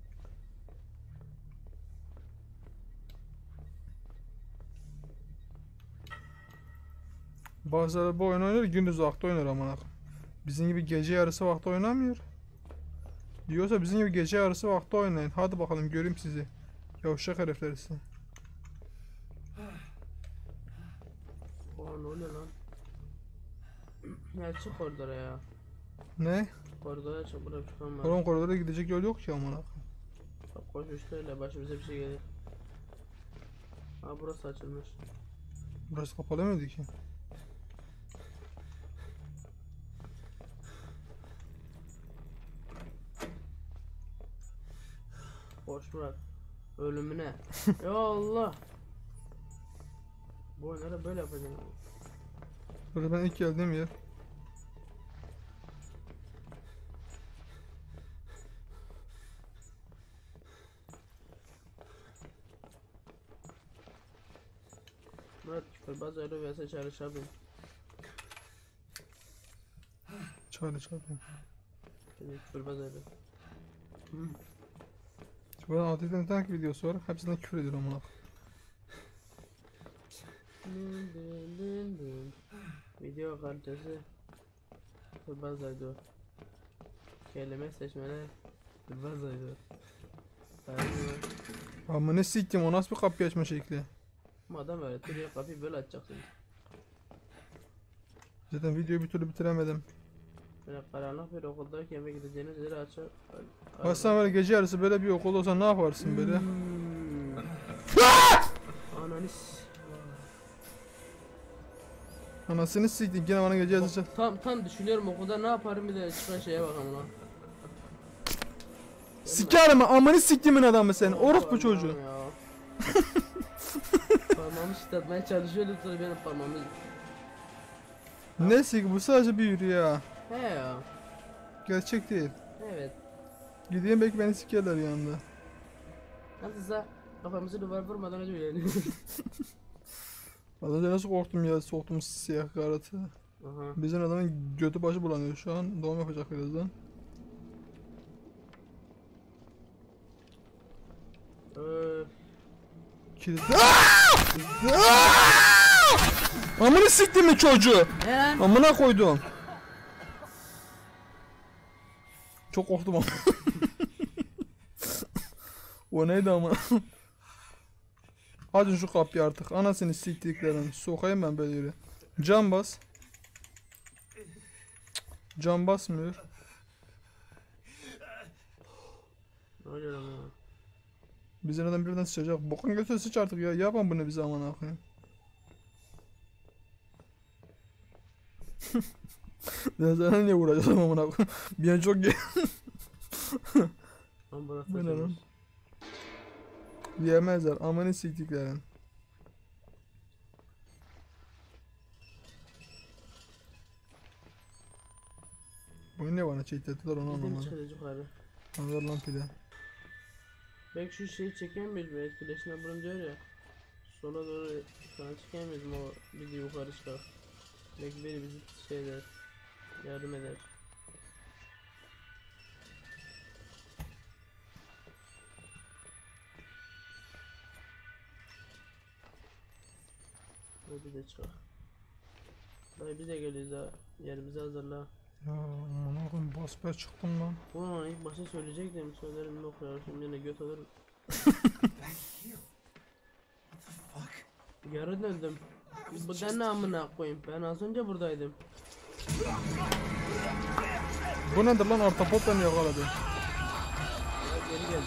Bazıları bu oyun oynar, gündüz vakti oynar amına. Bizim gibi gece yarısı vakti oynamıyor. Diyorsa bizim gibi gece yarısı vakti oynayın. Hadi bakalım göreyim sizi. Yavşak herifler sizi. Oha ne oluyor lan? Ya çık koridora ya. Ne? Koridora çık, buraya çıkamam. Oğlum koridora gidecek yol yok ki amına. Çok koş üstüyle başımıza bir şey gelir. Ha burası açılmış. Burası kapalı mıydı ki? Boş bırak. Ölümüne. Ya Allah. Bu oyunlara böyle yapacağım. Burası ben ilk geldiğim yer. Murat küfürbaz öyle vs çalışabilir. Çağır. Şimdi küfürbaz öyle. Buradan 6 tane videosu var. Hepsinden küfür ediyor amına. Video kalitesi küfürbazaydı. Kelime seçmeler küfürbazaydı. Ama ne siktim, o nasıl bir kapıyı açma şekli? Adam öğretir ya, kapıyı böyle açacaksın. Zaten videoyu bir türlü bitiremedim. Böyle karanlık bir okuldayken eve gideceğiniz yeri açar. Aslında böyle gece yarısı böyle bir okul olsa ne yaparsın böyle? Ananı s- Anasını siktin, yine bana gece yarısı. Tam düşünüyorum okulda ne yaparım, bir de çıkan şeye bakalım lan. Sikerim amını siktimin adamı sen. Orospu çocuğu. Ya. Parmağımı şişletmeye çalışıyordu, sonra benim parmağımı Neyse ki bu sadece bir rüya. He ya. Gerçek değil. Evet. Gideyim belki beni sikerler yanında. Nasılsa kafamızı duvar vurmadan önce yani. Az önce nasıl korktum ya, soktum siyah karatı. Aha. Bizim adamın götü başı bulanıyor şu an. Doğum yapacak birazdan. Öf. Kilit. Amına siktim mi çocuğu? Ne lan? Amına koydum. Çok korktum ama. O neydi ama? Hadi şu kapıyı artık. Anasını siktiklerim. Sokayım ben böyle yere. Cam bas. Cam basmıyor. Ne oluyor lan ya? Bize neden birden sıçacak? Bokun götü sıç artık ya. Yapan bunu bize aman akıyım. Ben sana niye vuracağım aman akıyım? Bir an çok gel. Lan burası Bu ne açılmış. lan? Yemezler. Amanı siktiklerim. Bugün ne bana çektirdiler onu Bizim anlamadım. çıkacak yukarı. Ver lan pide. Belki şu şeyi çekemeyiz mi? Etkileşine burun diyor ya. Sola doğru sana çekemeyiz mi o bizi yukarı çıkar. Belki biri bizi şey der. Yardım eder. Hadi bize çıkar. Dayı bize geliyoruz ha. Yerimizi hazırla. Ya aman akıyım basbaya çıktım lan. Ulan ilk başta söyleyecektim. Söylerim yok ya. Şimdi yine göt alır. Geri döndüm. Bu da ne amına koyayım? Ben az önce buradaydım. Bu nedir lan, ortopop beni yakaladı. Ya geri gel.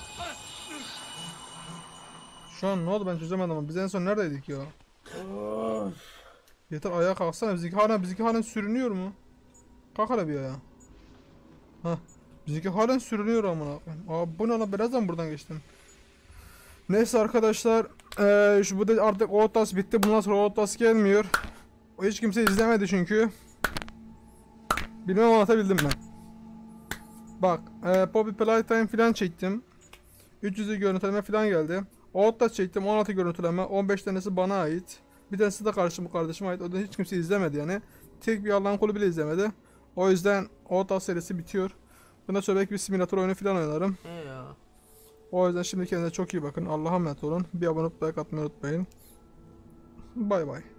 Şu an ne oldu ben çözemedim ama biz en son neredeydik ya? Of. Yeter ayağa kalksana, bizimki halen sürünüyor mu? Kalk hele bir ayağa. Hah. Bizimki halen sürünüyor amına koyayım. Aa bu ne lan, birazdan buradan geçtim. Neyse arkadaşlar, şu bu da artık Outlast bitti. Bundan sonra Outlast gelmiyor. O hiç kimse izlemedi çünkü. Bilmem anlatabildim ben. Bak, Poppy Playtime filan çektim. 300'lü görüntüleme filan geldi. Outlast çektim, 16 görüntüleme, 15 tanesi bana ait. Bir tanesi de kardeşime ait. O da hiç kimse izlemedi yani. Tek bir Allah'ın kulu bile izlemedi. O yüzden Outlast serisi bitiyor. Bundan sonra belki bir simülatör oyunu filan oynarım. He ya. O yüzden şimdi kendinize çok iyi bakın. Allah'a emanet olun. Bir abone olup like atmayı unutmayın. Bay bay.